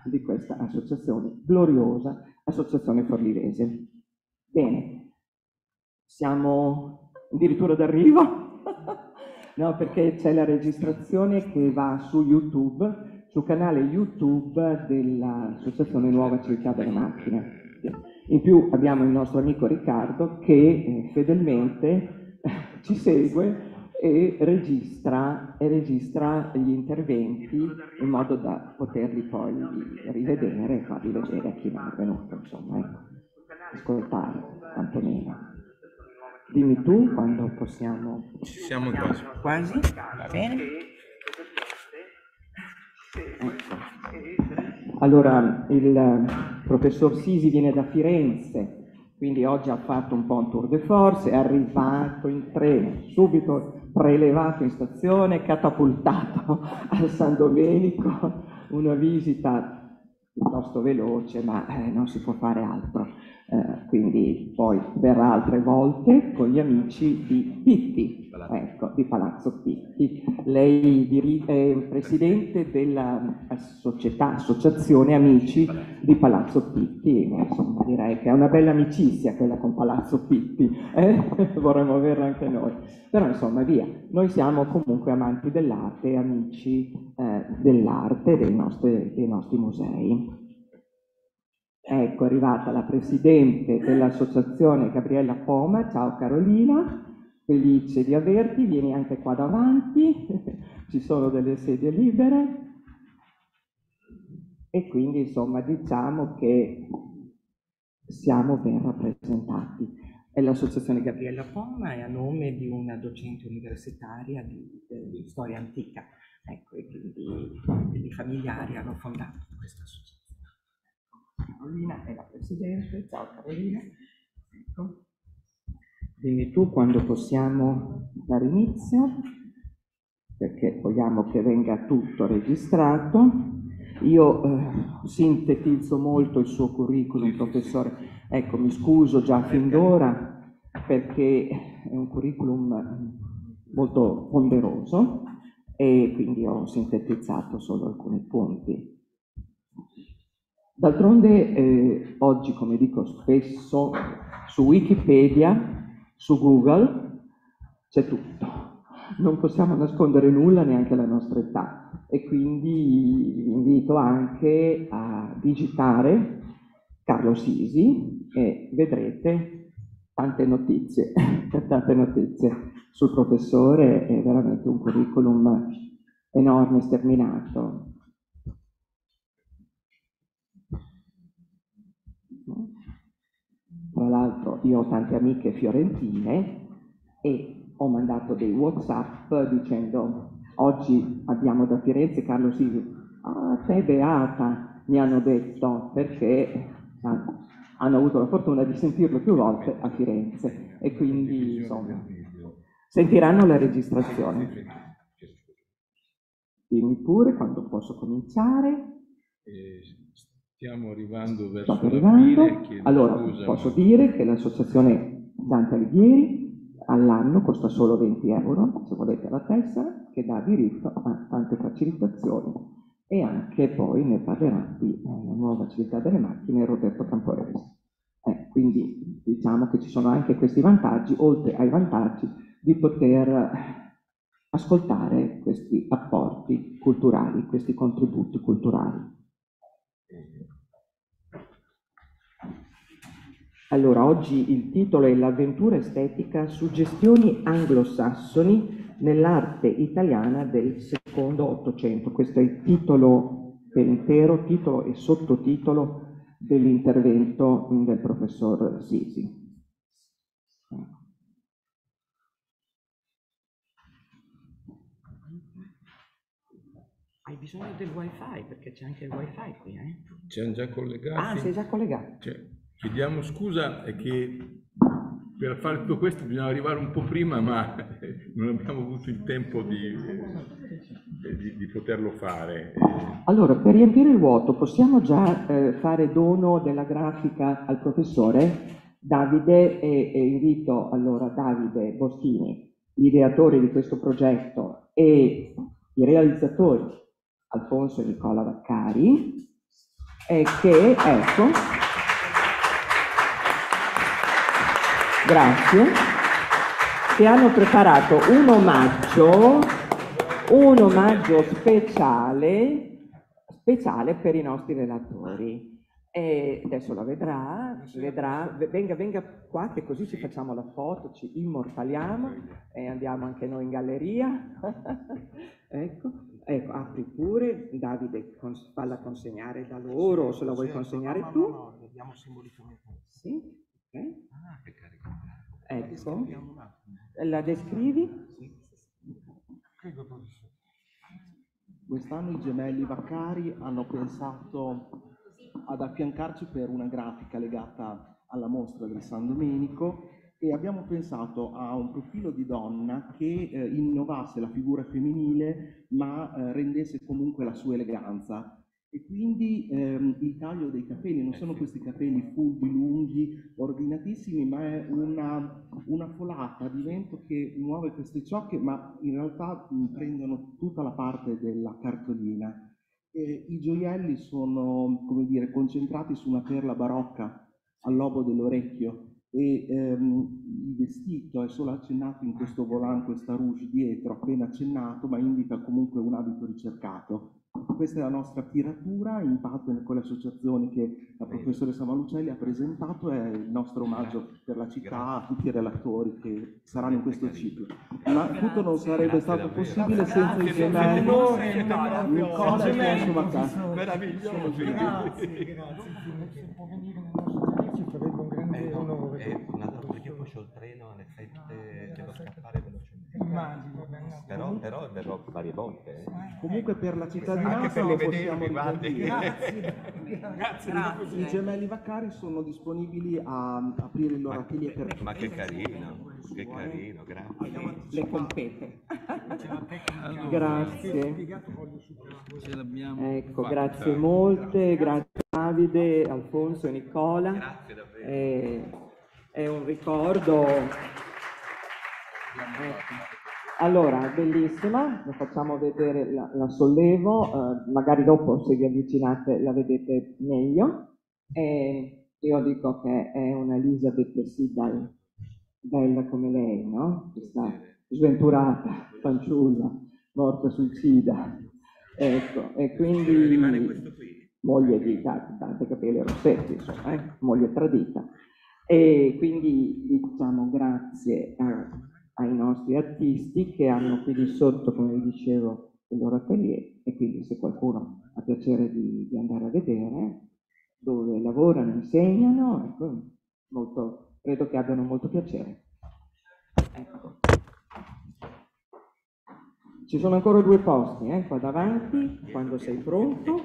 di questa associazione, gloriosa Associazione Forlivese. Bene, siamo addirittura d'arrivo? No, perché c'è la registrazione che va su YouTube, sul canale YouTube dell'Associazione Nuova Civiltà delle Macchine. In più abbiamo il nostro amico Riccardo che fedelmente ci segue e registra gli interventi in modo da poterli poi rivedere e farli vedere a chi non è venuto, insomma, ecco, ascoltare quantomeno. Dimmi tu quando possiamo. Ci siamo quasi. Quasi? Va bene. Ecco. Allora, il professor Sisi viene da Firenze, quindi oggi ha fatto un po' un tour de force, è arrivato in treno, subito prelevato in stazione, catapultato a San Domenico, una visita piuttosto veloce, ma non si può fare altro. Quindi poi verrà altre volte con gli amici di Pitti, ecco, di Palazzo Pitti. Lei è presidente della associazione Amici di Palazzo Pitti, insomma direi che è una bella amicizia quella con Palazzo Pitti, vorremmo averla anche noi. Però insomma via, noi siamo comunque amanti dell'arte e amici dell'arte dei nostri musei. Ecco, è arrivata la presidente dell'associazione Gabriella Poma. Ciao Carolina, felice di averti, vieni anche qua davanti, ci sono delle sedie libere e quindi insomma diciamo che siamo ben rappresentati. È l'associazione Gabriella Poma è a nome di una docente universitaria di storia antica, ecco, e quindi i familiari hanno fondato questa associazione. Carolina è la presidente, ciao Carolina. Ecco. Dimmi tu quando possiamo dare inizio, perché vogliamo che venga tutto registrato. Io sintetizzo molto il suo curriculum, professore. Ecco, mi scuso già fin d'ora perché è un curriculum molto ponderoso e quindi ho sintetizzato solo alcuni punti. D'altronde oggi, come dico spesso, su Wikipedia, su Google, c'è tutto. Non possiamo nascondere nulla, neanche la nostra età. E quindi vi invito anche a digitare Carlo Sisi e vedrete tante notizie sul professore. È veramente un curriculum enorme, sterminato. Tra l'altro io ho tante amiche fiorentine e ho mandato dei WhatsApp dicendo oggi abbiamo da Firenze Carlo Sisi. Ah, sei beata, mi hanno detto, perché hanno avuto la fortuna di sentirlo più volte a Firenze e quindi insomma sentiranno la registrazione. Dimmi pure quando posso cominciare. Stiamo arrivando verso la fine. Allora, scusa, posso dire che l'associazione Dante Alighieri all'anno costa solo 20 euro, se volete la tessera, che dà diritto a tante facilitazioni e anche poi ne parlerà di la nuova civiltà delle macchine Roberto Camporese. Quindi diciamo che ci sono anche questi vantaggi, oltre ai vantaggi di poter ascoltare questi apporti culturali, questi contributi culturali. Allora, oggi il titolo è L'avventura estetica, suggestioni anglosassoni nell'arte italiana del secondo Ottocento. Questo è il titolo per intero, titolo e sottotitolo dell'intervento del professor Sisi. Hai bisogno del wifi, perché c'è anche il wifi qui, eh? Siamo già collegati. Ah, sei già collegato. Chiediamo scusa, è che per fare tutto questo bisogna arrivare un po' prima, ma non abbiamo avuto il tempo di poterlo fare. Allora, per riempire il vuoto, possiamo già fare dono della grafica al professore Davide e invito allora Davide Boschini, l'ideatore di questo progetto, e i realizzatori Alfonso e Nicola Vaccari, è che, ecco, grazie, che hanno preparato un omaggio speciale per i nostri relatori. E adesso la vedrà, venga qua che così ci facciamo la foto, ci immortaliamo e andiamo anche noi in galleria. Ecco, apri pure, Davide, falla consegnare da loro, o se la vuoi consegnare tu. No, vediamo simbolicamente. Sì, ok. Ah, che carico. Ecco, la descrivi? Prego, professore. Quest'anno i gemelli Vaccari hanno pensato ad affiancarci per una grafica legata alla mostra del San Domenico e abbiamo pensato a un profilo di donna che innovasse la figura femminile ma rendesse comunque la sua eleganza. E quindi il taglio dei capelli non sono questi capelli fulvi, lunghi, ordinatissimi, ma è una folata di vento che muove queste ciocche, ma in realtà prendono tutta la parte della cartolina. I gioielli sono, come dire, concentrati su una perla barocca al lobo dell'orecchio e il vestito è solo accennato in questo volant, questa rouge dietro, appena accennato, ma indica comunque un abito ricercato. Questa è la nostra tiratura, in partner con le associazioni che la professoressa Malucelli ha presentato, è il nostro omaggio per la città a tutti i relatori che saranno in questo ciclo. Ma tutto non sarebbe stato possibile senza i gemelli Nicola e Alfonso Vaccari. Meraviglioso. Grazie. Se può venire nel nostro paese ci farebbe un grande onore. Perché poi c'ho il treno alle 7, devo scappare velocemente. Immagino. Però verrò varie volte. Comunque per la cittadinanza Anche per lo rivedervi, possiamo guardi. ripetere. Grazie. I gemelli Vaccari sono disponibili a aprire il loro atelier per... Ma che carino, grazie. Le compete. Allora, Grazie. ce l'abbiamo Ecco, fatta. grazie molte, grazie Davide, Alfonso e Nicola. Grazie davvero. È un ricordo. Allora, bellissima, la facciamo vedere, la sollevo, magari dopo se vi avvicinate la vedete meglio. Io dico che è una Elizabeth Siddal, bella come lei, no? Questa sventurata, fanciulla, morta suicida. Ecco, e quindi Rimane questo qui. moglie di Dante Capelli Rossetti, insomma, moglie tradita. E quindi diciamo grazie ai nostri artisti che hanno qui di sotto, come vi dicevo, il loro atelier, e quindi se qualcuno ha piacere di andare a vedere dove lavorano, insegnano, ecco, credo che abbiano molto piacere. Ecco. Ci sono ancora 2 posti, qua davanti, quando sei pronto.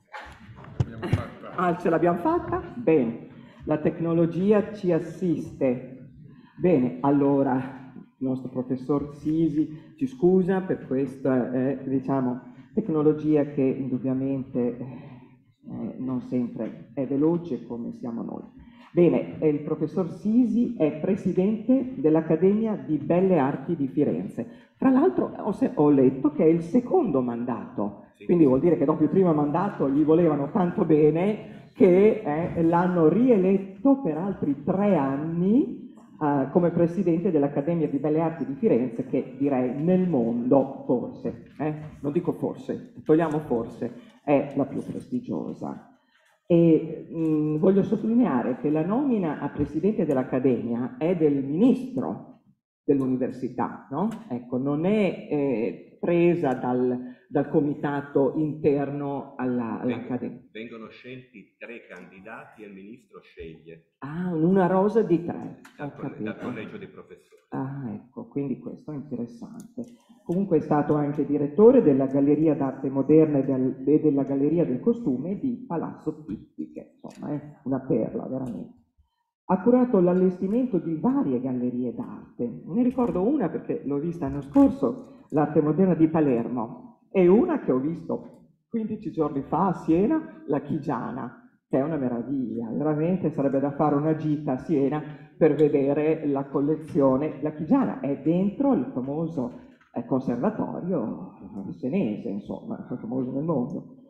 Ah, ce l'abbiamo fatta? Bene, la tecnologia ci assiste. Bene, allora il nostro professor Sisi ci scusa per questa tecnologia che indubbiamente non sempre è veloce come siamo noi. Bene, il professor Sisi è presidente dell'Accademia di Belle Arti di Firenze. Tra l'altro ho letto che è il secondo mandato, quindi vuol dire che dopo il primo mandato gli volevano tanto bene che l'hanno rieletto per altri 3 anni come presidente dell'Accademia di Belle Arti di Firenze, che direi nel mondo forse, non dico forse, togliamo forse, è la più prestigiosa. E voglio sottolineare che la nomina a presidente dell'Accademia è del ministro dell'università, no? Ecco, non è presa dal comitato interno all'Accademia. Vengono scelti 3 candidati e il ministro sceglie Ah, una rosa di 3. dal collegio dei professori. Ah, ecco, quindi questo è interessante. Comunque è stato anche direttore della Galleria d'Arte Moderna e della Galleria del Costume di Palazzo Pitti, che insomma è una perla veramente. Ha curato l'allestimento di varie gallerie d'arte. Ne ricordo una perché l'ho vista l'anno scorso, l'Arte Moderna di Palermo, e una che ho visto 15 giorni fa a Siena, la Chigiana, che è una meraviglia. Veramente sarebbe da fare una gita a Siena per vedere la collezione. La Chigiana è dentro il famoso conservatorio senese, insomma, il famoso nel mondo.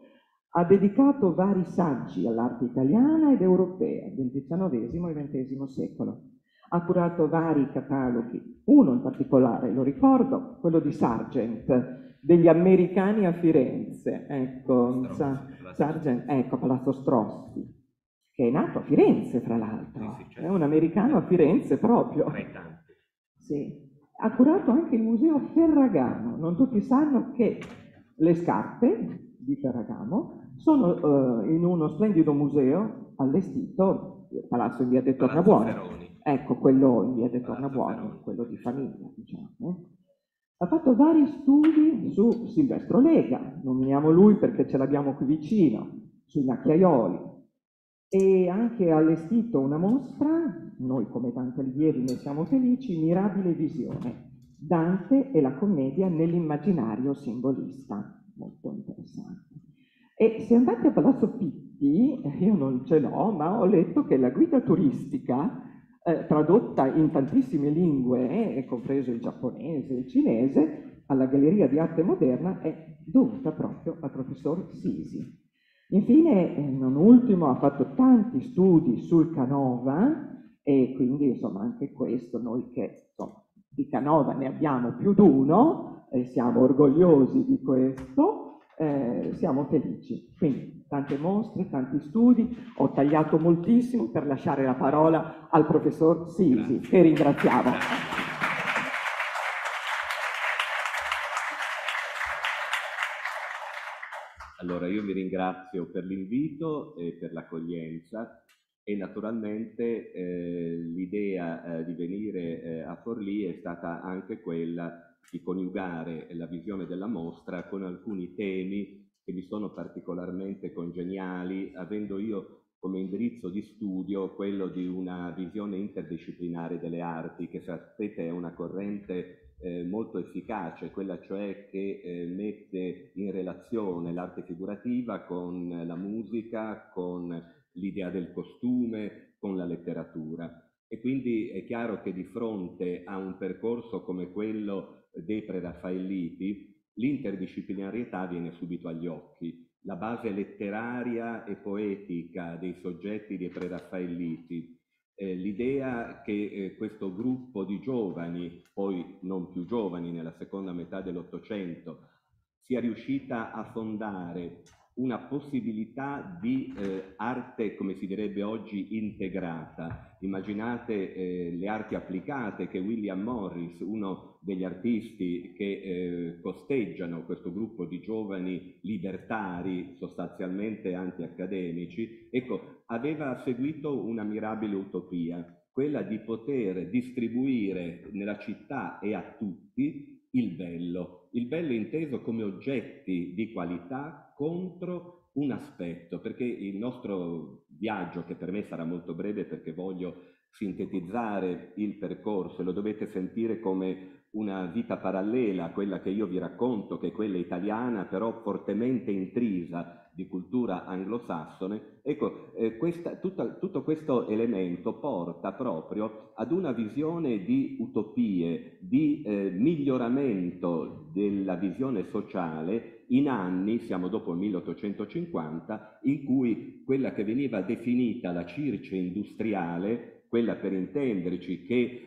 Ha dedicato vari saggi all'arte italiana ed europea del XIX e XX secolo. Ha curato vari cataloghi, uno in particolare, lo ricordo, quello di Sargent, degli americani a Firenze, ecco, Sargent, ecco, Palazzo Strozzi, che è nato a Firenze, fra l'altro, sì, certo. È un americano a Firenze proprio. Tra i tanti. Sì. Ha curato anche il museo Ferragamo. Non tutti sanno che le scarpe di Ferragamo sono in uno splendido museo allestito, Palazzo in via dei Tornabuoni. Ecco, quello in via dei Tornabuoni, quello di famiglia, diciamo. Ha fatto vari studi su Silvestro Lega, nominiamo lui perché ce l'abbiamo qui vicino, sui macchiaioli, e anche allestito una mostra, noi come Dante Alighieri ne siamo felici, Mirabile visione, Dante e la commedia nell'immaginario simbolista, molto interessante. E se andate a Palazzo Pitti, io non ce l'ho, ma ho letto che la guida turistica, tradotta in tantissime lingue, compreso il giapponese e il cinese, alla Galleria di Arte Moderna, è dovuta proprio al professor Sisi. Infine, non ultimo, ha fatto tanti studi sul Canova e quindi insomma anche questo, noi che insomma, di Canova ne abbiamo più di uno e siamo orgogliosi di questo, siamo felici. Quindi tante mostre, tanti studi, ho tagliato moltissimo per lasciare la parola al professor Sisi, che ringraziamo. Allora, io vi ringrazio per l'invito e per l'accoglienza e naturalmente l'idea di venire a Forlì è stata anche quella di coniugare la visione della mostra con alcuni temi che mi sono particolarmente congeniali, avendo io come indirizzo di studio quello di una visione interdisciplinare delle arti, che sapete è una corrente molto efficace, quella cioè che mette in relazione l'arte figurativa con la musica, con l'idea del costume, con la letteratura. E quindi è chiaro che di fronte a un percorso come quello dei preraffaelliti, l'interdisciplinarietà viene subito agli occhi. La base letteraria e poetica dei soggetti dei preraffaelliti, l'idea che questo gruppo di giovani, poi non più giovani nella seconda metà dell'Ottocento, sia riuscita a fondare una possibilità di arte, come si direbbe oggi, integrata. Immaginate le arti applicate che William Morris, uno degli artisti che costeggiano questo gruppo di giovani libertari, sostanzialmente anti-accademici, ecco, aveva seguito una mirabile utopia, quella di poter distribuire nella città e a tutti il bello inteso come oggetti di qualità contro un aspetto, perché il nostro viaggio, che per me sarà molto breve perché voglio sintetizzare il percorso, lo dovete sentire come una vita parallela a quella che io vi racconto, che è quella italiana, però fortemente intrisa di cultura anglosassone. Ecco, tutto questo elemento porta proprio ad una visione di utopie, di miglioramento della visione sociale in anni, siamo dopo il 1850, in cui quella che veniva definita la Circe industriale, quella per intenderci che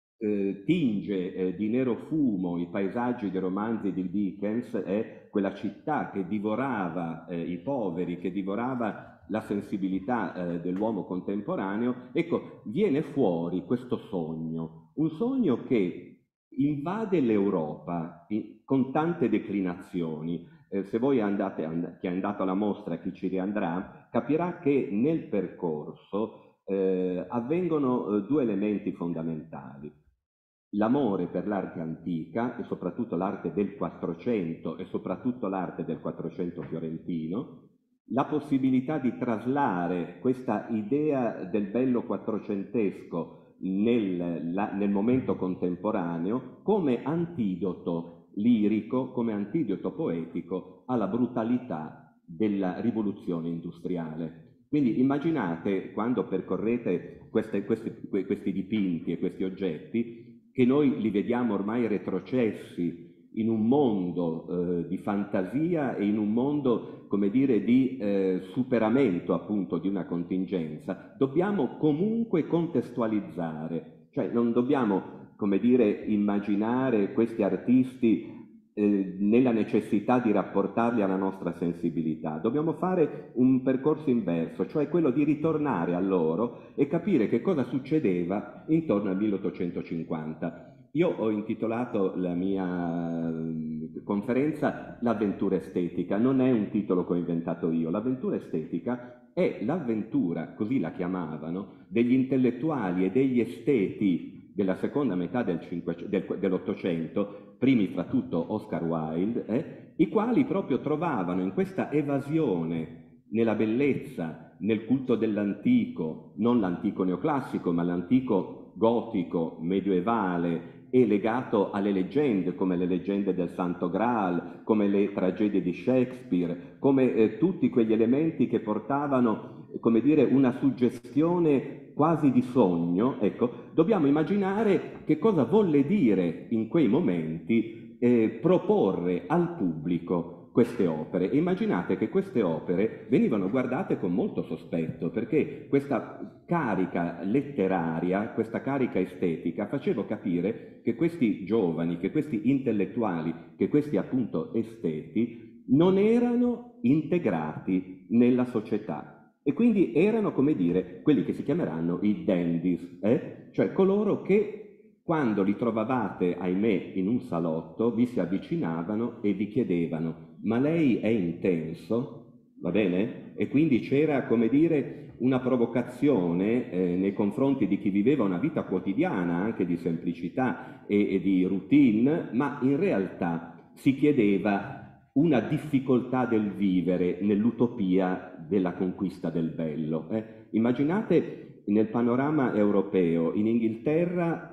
tinge di nero fumo i paesaggi dei romanzi di Dickens, è quella città che divorava i poveri, che divorava la sensibilità dell'uomo contemporaneo. Ecco, viene fuori questo sogno, un sogno che invade l'Europa con tante declinazioni. Se voi chi è andato alla mostra, chi ci riandrà, capirà che nel percorso avvengono due elementi fondamentali. L'amore per l'arte antica, e soprattutto l'arte del Quattrocento, e soprattutto l'arte del Quattrocento fiorentino, la possibilità di traslare questa idea del bello quattrocentesco nel momento contemporaneo come antidoto lirico, come antidoto poetico alla brutalità della rivoluzione industriale. Quindi immaginate, quando percorrete questi dipinti e questi oggetti, che noi li vediamo ormai retrocessi in un mondo di fantasia e in un mondo, come dire, di superamento appunto di una contingenza, dobbiamo comunque contestualizzare, cioè non dobbiamo, come dire, immaginare questi artisti nella necessità di rapportarli alla nostra sensibilità. Dobbiamo fare un percorso inverso, cioè quello di ritornare a loro e capire che cosa succedeva intorno al 1850. Io ho intitolato la mia conferenza L'avventura estetica, non è un titolo che ho inventato io, l'avventura estetica è l'avventura, così la chiamavano, degli intellettuali e degli esteti della seconda metà dell'Ottocento, primi fra tutto Oscar Wilde, i quali proprio trovavano in questa evasione nella bellezza, nel culto dell'antico, non l'antico neoclassico, ma l'antico gotico, medioevale, e legato alle leggende, come le leggende del Santo Graal, come le tragedie di Shakespeare, come tutti quegli elementi che portavano, come dire, una suggestione quasi di sogno. Ecco, dobbiamo immaginare che cosa volle dire in quei momenti proporre al pubblico queste opere. E immaginate che queste opere venivano guardate con molto sospetto, perché questa carica letteraria, questa carica estetica faceva capire che questi giovani, che questi intellettuali, che questi appunto esteti non erano integrati nella società e quindi erano, come dire, quelli che si chiameranno i dandies, cioè coloro che quando li trovavate, ahimè, in un salotto, vi si avvicinavano e vi chiedevano: ma lei è intenso? Va bene? E quindi c'era, come dire, una provocazione nei confronti di chi viveva una vita quotidiana, anche di semplicità e di routine, ma in realtà si chiedeva una difficoltà del vivere nell'utopia della conquista del bello. Immaginate nel panorama europeo, in Inghilterra,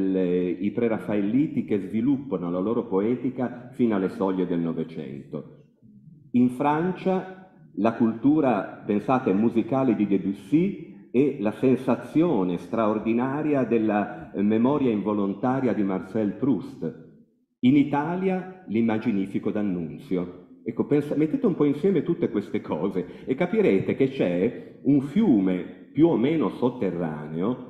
i preraffaelliti che sviluppano la loro poetica fino alle soglie del Novecento. In Francia la cultura, pensate, musicale di Debussy e la sensazione straordinaria della memoria involontaria di Marcel Proust. In Italia l'immaginifico d'Annunzio. Ecco, mettete un po' insieme tutte queste cose e capirete che c'è un fiume più o meno sotterraneo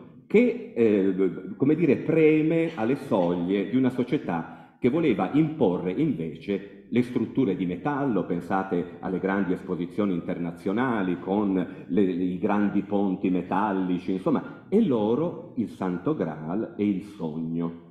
che, come dire, preme alle soglie di una società che voleva imporre invece le strutture di metallo. Pensate alle grandi esposizioni internazionali con i grandi ponti metallici, insomma, e loro il Santo Graal e il sogno.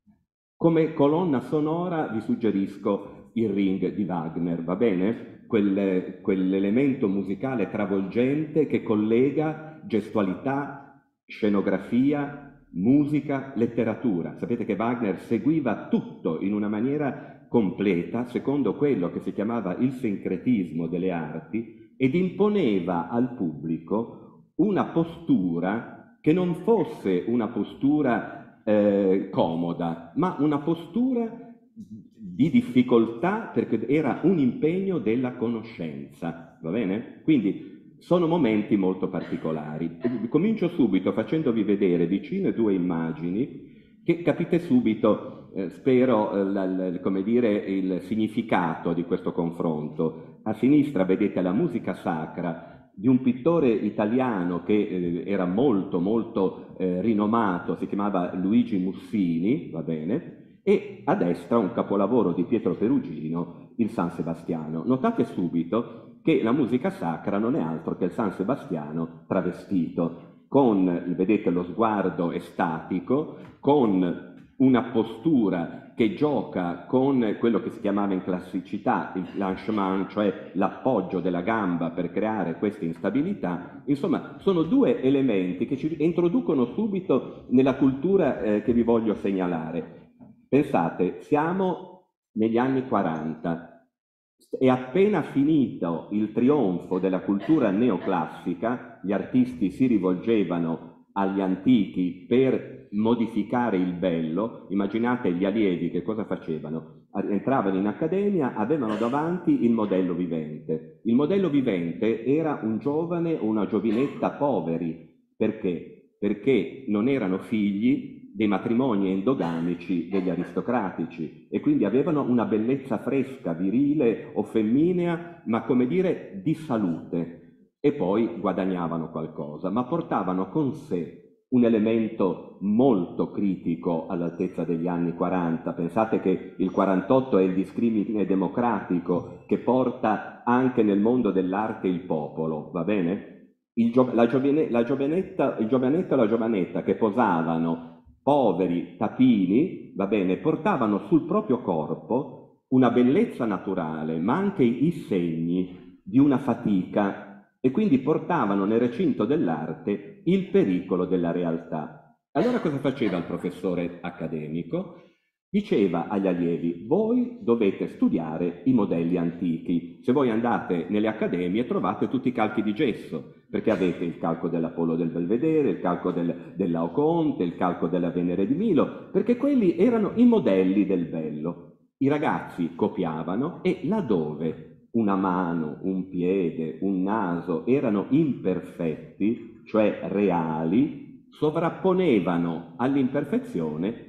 Come colonna sonora vi suggerisco il Ring di Wagner, va bene? Quell'elemento musicale travolgente che collega gestualità, scenografia, musica, letteratura. Sapete che Wagner seguiva tutto in una maniera completa, secondo quello che si chiamava il sincretismo delle arti, ed imponeva al pubblico una postura che non fosse una postura comoda, ma una postura di difficoltà, perché era un impegno della conoscenza, va bene? Quindi sono momenti molto particolari. Comincio subito facendovi vedere vicino 2 immagini che capite subito, spero, come dire, il significato di questo confronto. A sinistra vedete la musica sacra di un pittore italiano che era molto rinomato, si chiamava Luigi Mussini, va bene? E a destra un capolavoro di Pietro Perugino, il San Sebastiano. Notate subito che la musica sacra non è altro che il San Sebastiano travestito, con, vedete, lo sguardo estatico, con una postura che gioca con quello che si chiamava in classicità il planchement, cioè l'appoggio della gamba per creare questa instabilità. Insomma, sono 2 elementi che ci introducono subito nella cultura che vi voglio segnalare. Pensate, siamo negli anni 40, è appena finito il trionfo della cultura neoclassica, gli artisti si rivolgevano agli antichi per modificare il bello. Immaginate gli allievi che cosa facevano? Entravano in accademia, avevano davanti il modello vivente. Il modello vivente era un giovane o una giovinetta poveri. Perché? Perché non erano figli dei matrimoni endogamici degli aristocratici e quindi avevano una bellezza fresca, virile o femminea, ma come dire di salute, e poi guadagnavano qualcosa, ma portavano con sé un elemento molto critico all'altezza degli anni 40. Pensate che il 48 è il discrimine democratico che porta anche nel mondo dell'arte il popolo, va bene? Il giovanetto e la giovanetta che posavano poveri tapini, va bene, portavano sul proprio corpo una bellezza naturale, ma anche i segni di una fatica, e quindi portavano nel recinto dell'arte il pericolo della realtà. Allora cosa faceva il professore accademico? Diceva agli allievi: voi dovete studiare i modelli antichi. Se voi andate nelle accademie trovate tutti i calchi di gesso, perché avete il calco dell'Apollo del Belvedere, il calco del Laocoonte, il calco della Venere di Milo, perché quelli erano i modelli del bello. I ragazzi copiavano e laddove una mano, un piede, un naso erano imperfetti, cioè reali, sovrapponevano all'imperfezione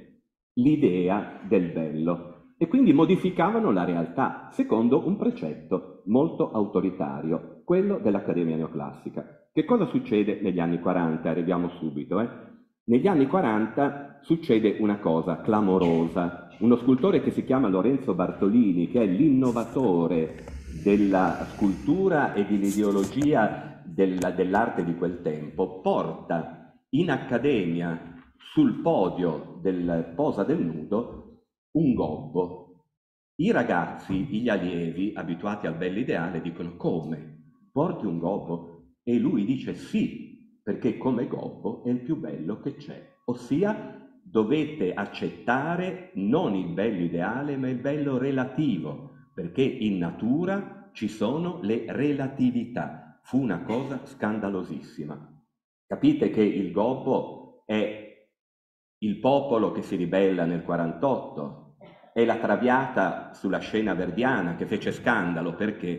l'idea del bello e quindi modificavano la realtà secondo un precetto molto autoritario, quello dell'Accademia Neoclassica. Che cosa succede negli anni 40? Arriviamo subito. Negli anni 40 succede una cosa clamorosa. Uno scultore che si chiama Lorenzo Bartolini, che è l'innovatore della scultura e dell'ideologia dell'arte di quel tempo, porta in accademia sul podio del Posa del Nudo un gobbo. I ragazzi, gli allievi abituati al bell'ideale dicono: come? Porti un gobbo? E lui dice sì, perché come gobbo è il più bello che c'è, ossia dovete accettare non il bello ideale ma il bello relativo, perché in natura ci sono le relatività. Fu una cosa scandalosissima. Capite che il gobbo è il popolo che si ribella nel 48, è la Traviata sulla scena verdiana che fece scandalo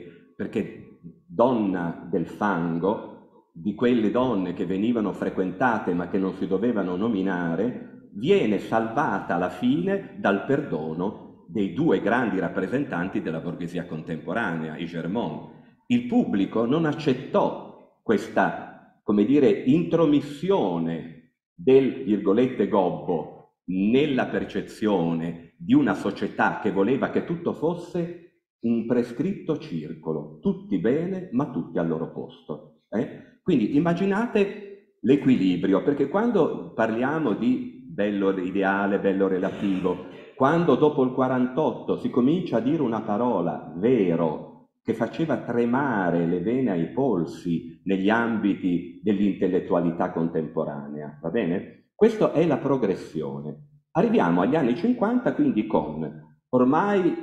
perché donna del fango, di quelle donne che venivano frequentate ma che non si dovevano nominare, viene salvata alla fine dal perdono dei due grandi rappresentanti della borghesia contemporanea, i Germont. Il pubblico non accettò questa, come dire, intromissione del virgolette gobbo nella percezione di una società che voleva che tutto fosse un prescritto circolo, tutti bene ma tutti al loro posto. Quindi immaginate l'equilibrio, perché quando parliamo di bello ideale, bello relativo, quando dopo il 48 si comincia a dire una parola, vero, che faceva tremare le vene ai polsi negli ambiti dell'intellettualità contemporanea, va bene? Questa è la progressione. Arriviamo agli anni 50 quindi con ormai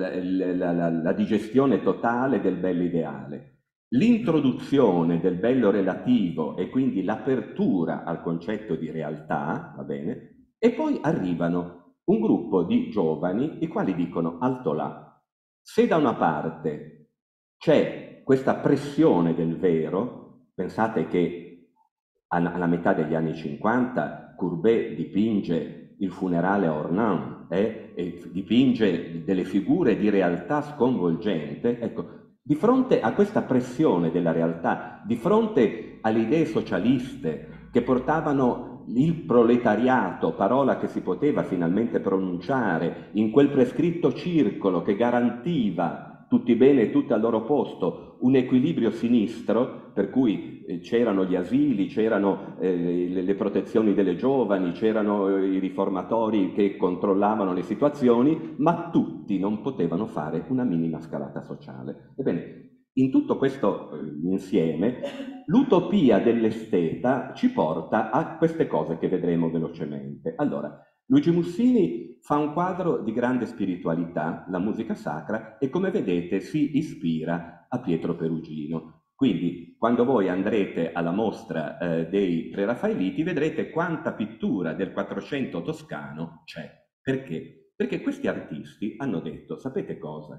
la digestione totale del bello ideale, l'introduzione del bello relativo e quindi l'apertura al concetto di realtà, va bene? E poi arrivano un gruppo di giovani i quali dicono: alto là, se da una parte c'è questa pressione del vero, pensate che alla metà degli anni 50 Courbet dipinge il funerale a Ornans e dipinge delle figure di realtà sconvolgente. Ecco, di fronte a questa pressione della realtà, di fronte alle idee socialiste che portavano il proletariato, parola che si poteva finalmente pronunciare, in quel prescritto circolo che garantiva tutti bene e tutti al loro posto, un equilibrio sinistro, per cui c'erano gli asili, c'erano le protezioni delle giovani, c'erano i riformatori che controllavano le situazioni, ma tutti non potevano fare una minima scalata sociale. Ebbene, in tutto questo insieme, l'utopia dell'esteta ci porta a queste cose che vedremo velocemente. Allora, Luigi Mussini fa un quadro di grande spiritualità, la musica sacra, e come vedete si ispira a Pietro Perugino. Quindi quando voi andrete alla mostra dei preraffaeliti vedrete quanta pittura del Quattrocento toscano c'è. Perché? Perché questi artisti hanno detto: sapete cosa?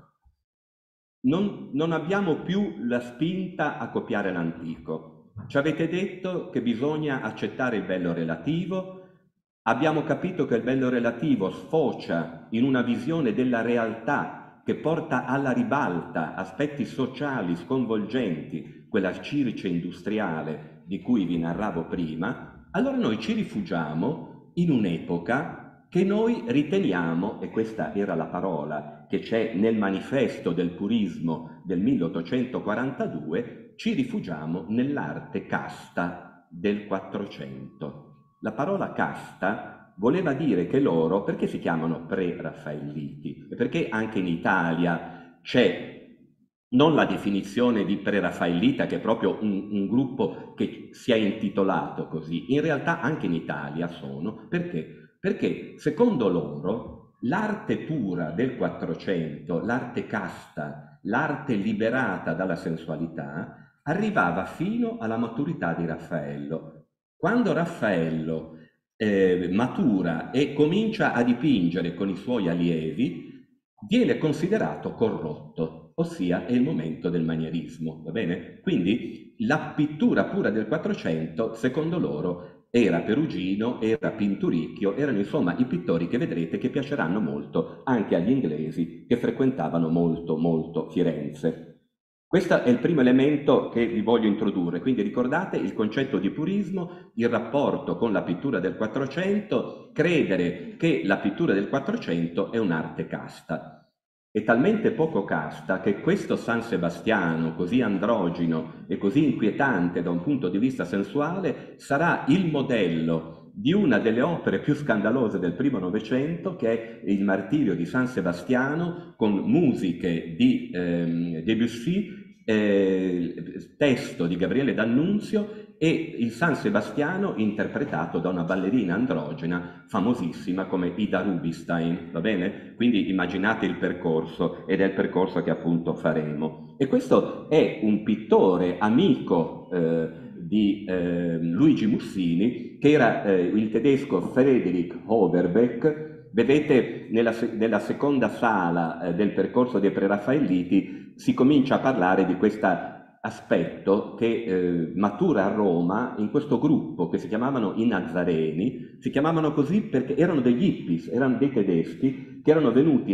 Non abbiamo più la spinta a copiare l'antico. Ci avete detto che bisogna accettare il bello relativo, Abbiamo capito che il bello relativo sfocia in una visione della realtà che porta alla ribalta aspetti sociali sconvolgenti, quella circe industriale di cui vi narravo prima. Allora noi ci rifugiamo in un'epoca che noi riteniamo, e questa era la parola che c'è nel manifesto del purismo del 1842, ci rifugiamo nell'arte casta del Quattrocento. La parola casta voleva dire che loro, perché si chiamano pre-raffaelliti? E perché anche in Italia c'è non la definizione di pre-raffaellita, che è proprio un gruppo che si è intitolato così, in realtà anche in Italia sono, perché? Perché secondo loro l'arte pura del Quattrocento, l'arte casta, l'arte liberata dalla sensualità, arrivava fino alla maturità di Raffaello. Quando Raffaello matura e comincia a dipingere con i suoi allievi, viene considerato corrotto, ossia è il momento del manierismo, va bene? Quindi la pittura pura del Quattrocento, secondo loro, era Perugino, era Pinturicchio, erano insomma i pittori che vedrete che piaceranno molto anche agli inglesi che frequentavano molto Firenze. Questo è il primo elemento che vi voglio introdurre, quindi ricordate il concetto di purismo, il rapporto con la pittura del Quattrocento, credere che la pittura del Quattrocento è un'arte casta. È talmente poco casta che questo San Sebastiano, così androgino e così inquietante da un punto di vista sensuale, sarà il modello di una delle opere più scandalose del primo Novecento, che è il Martirio di San Sebastiano, con musiche di Debussy, testo di Gabriele D'Annunzio e il San Sebastiano interpretato da una ballerina androgena famosissima come Ida Rubinstein, va bene? Quindi immaginate il percorso, ed è il percorso che appunto faremo. E questo è un pittore amico di Luigi Mussini, che era il tedesco Friedrich Overbeck. Vedete nella seconda sala del percorso dei preraffaelliti si comincia a parlare di questo aspetto che matura a Roma in questo gruppo che si chiamavano i Nazareni. Si chiamavano così perché erano degli hippies, erano dei tedeschi che erano venuti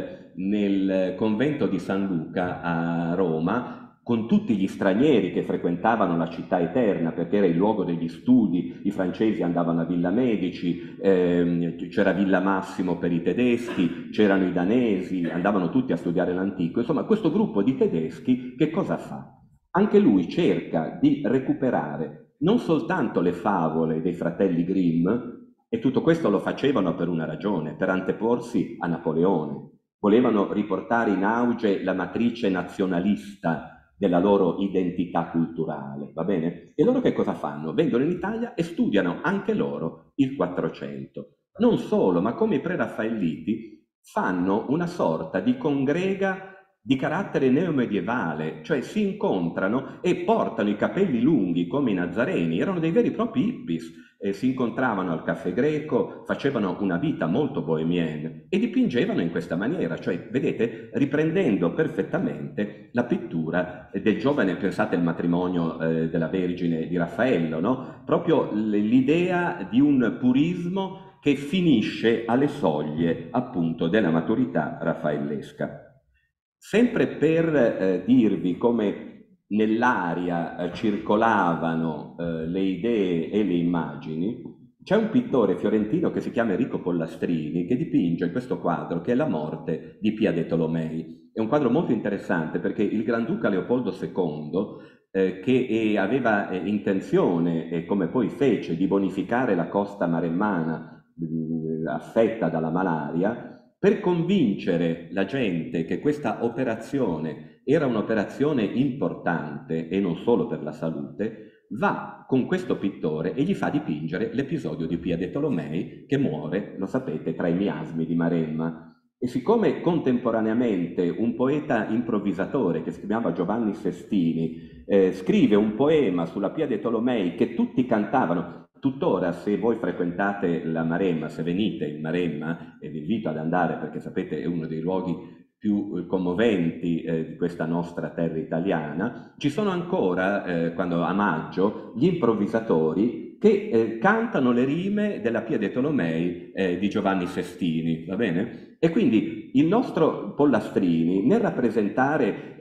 nel convento di San Luca a Roma con tutti gli stranieri che frequentavano la città eterna, perché era il luogo degli studi. I francesi andavano a Villa Medici, c'era Villa Massimo per i tedeschi, c'erano i danesi, andavano tutti a studiare l'antico. Insomma, questo gruppo di tedeschi che cosa fa? Anche lui cerca di recuperare non soltanto le favole dei fratelli Grimm, e tutto questo lo facevano per una ragione, per anteporsi a Napoleone. Volevano riportare in auge la matrice nazionalista della loro identità culturale, va bene? E loro che cosa fanno? Vengono in Italia e studiano anche loro il Quattrocento. Non solo, ma come i preraffaelliti fanno una sorta di congrega di carattere neomedievale, cioè si incontrano e portano i capelli lunghi come i Nazareni, erano dei veri e propri hippies, si incontravano al caffè greco, facevano una vita molto bohemienne e dipingevano in questa maniera, cioè vedete, riprendendo perfettamente la pittura del giovane. Pensate al matrimonio della Vergine di Raffaello, no? Proprio l'idea di un purismo che finisce alle soglie appunto della maturità raffaellesca. Sempre per dirvi come nell'aria circolavano le idee e le immagini, c'è un pittore fiorentino che si chiama Enrico Pollastrini che dipinge questo quadro che è La morte di Pia de Tolomei. È un quadro molto interessante perché il Granduca Leopoldo II, che aveva intenzione, e come poi fece, di bonificare la costa maremmana affetta dalla malaria, per convincere la gente che questa operazione era un'operazione importante e non solo per la salute, va con questo pittore e gli fa dipingere l'episodio di Pia de Tolomei che muore, lo sapete, tra i miasmi di Maremma. E siccome contemporaneamente un poeta improvvisatore che si chiamava Giovanni Sestini scrive un poema sulla Pia de Tolomei che tutti cantavano. Tuttora, se voi frequentate la Maremma, se venite in Maremma, e vi invito ad andare perché sapete è uno dei luoghi più commoventi di questa nostra terra italiana, ci sono ancora, quando a maggio, gli improvvisatori che cantano le rime della Pia de Tolomei di Giovanni Sestini, va bene? E quindi il nostro Pollastrini, nel rappresentare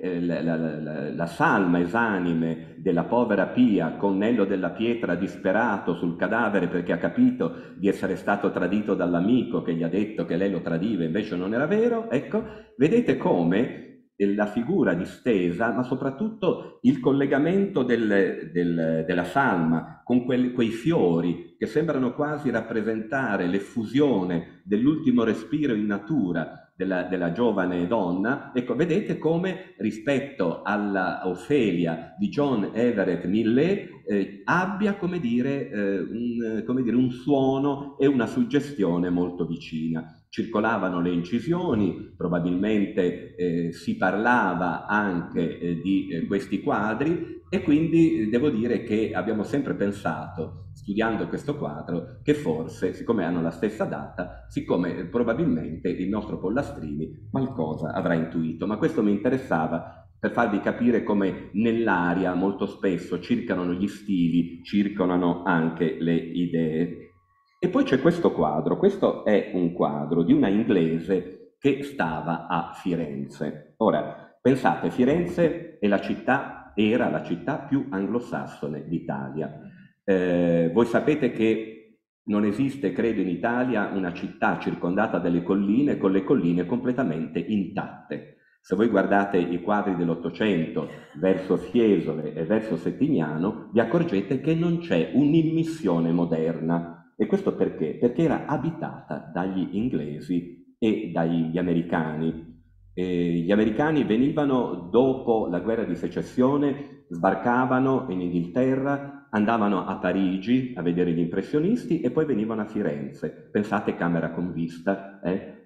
la salma esanime della povera Pia con Nello della Pietra disperato sul cadavere perché ha capito di essere stato tradito dall'amico che gli ha detto che lei lo tradiva, invece non era vero, ecco, vedete come la figura distesa, ma soprattutto il collegamento della salma con quei fiori che sembrano quasi rappresentare l'effusione dell'ultimo respiro in natura della giovane donna. Ecco, vedete come rispetto alla Ofelia di John Everett Millais abbia, come dire, un suono e una suggestione molto vicina. Circolavano le incisioni, probabilmente si parlava anche di questi quadri, e quindi devo dire che abbiamo sempre pensato, studiando questo quadro, che forse, siccome hanno la stessa data, siccome probabilmente il nostro Pollastrini qualcosa avrà intuito. Ma questo mi interessava per farvi capire come nell'aria molto spesso circolano gli stili, circolano anche le idee. E poi c'è questo quadro. Questo è un quadro di una inglese che stava a Firenze. Ora, pensate, Firenze è era la città più anglosassone d'Italia. Voi sapete che non esiste, credo, in Italia una città circondata dalle colline con le colline completamente intatte. Se voi guardate i quadri dell'Ottocento verso Fiesole e verso Settignano, vi accorgete che non c'è un'immissione moderna. E questo perché? Perché era abitata dagli inglesi e dagli americani. Gli americani venivano dopo la guerra di secessione, sbarcavano in Inghilterra, andavano a Parigi a vedere gli impressionisti e poi venivano a Firenze. Pensate, camera con vista,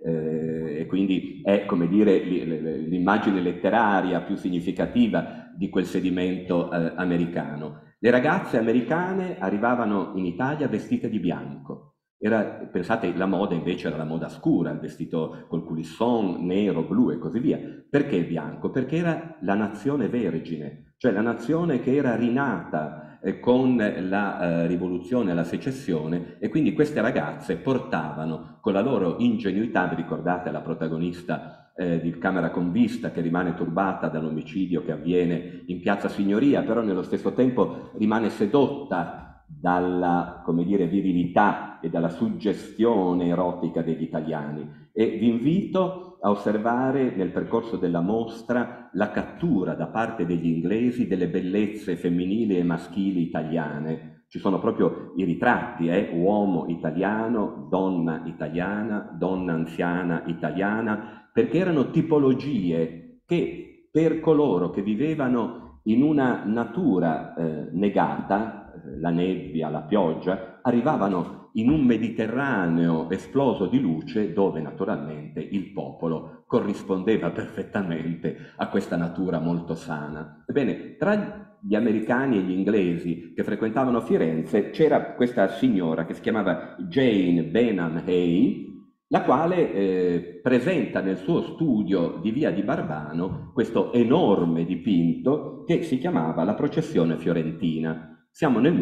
e quindi è, come dire, l'immagine letteraria più significativa di quel sedimento americano. Le ragazze americane arrivavano in Italia vestite di bianco. Pensate, la moda invece era la moda scura, il vestito col culisson, nero, blu e così via. Perché il bianco? Perché era la nazione vergine, cioè la nazione che era rinata con la rivoluzione, la secessione, e quindi queste ragazze portavano con la loro ingenuità, vi ricordate la protagonista di Camera con vista che rimane turbata dall'omicidio che avviene in Piazza Signoria, però nello stesso tempo rimane sedotta dalla, come dire, virilità e dalla suggestione erotica degli italiani. E vi invito a osservare nel percorso della mostra la cattura da parte degli inglesi delle bellezze femminili e maschili italiane. Ci sono proprio i ritratti, uomo italiano, donna anziana italiana, perché erano tipologie che per coloro che vivevano in una natura negata, la nebbia, la pioggia, arrivavano in un Mediterraneo esploso di luce dove naturalmente il popolo corrispondeva perfettamente a questa natura molto sana. Ebbene, tra gli americani e gli inglesi che frequentavano Firenze c'era questa signora che si chiamava Jane Benham Hay, la quale presenta nel suo studio di Via di Barbano questo enorme dipinto che si chiamava La processione fiorentina. Siamo nel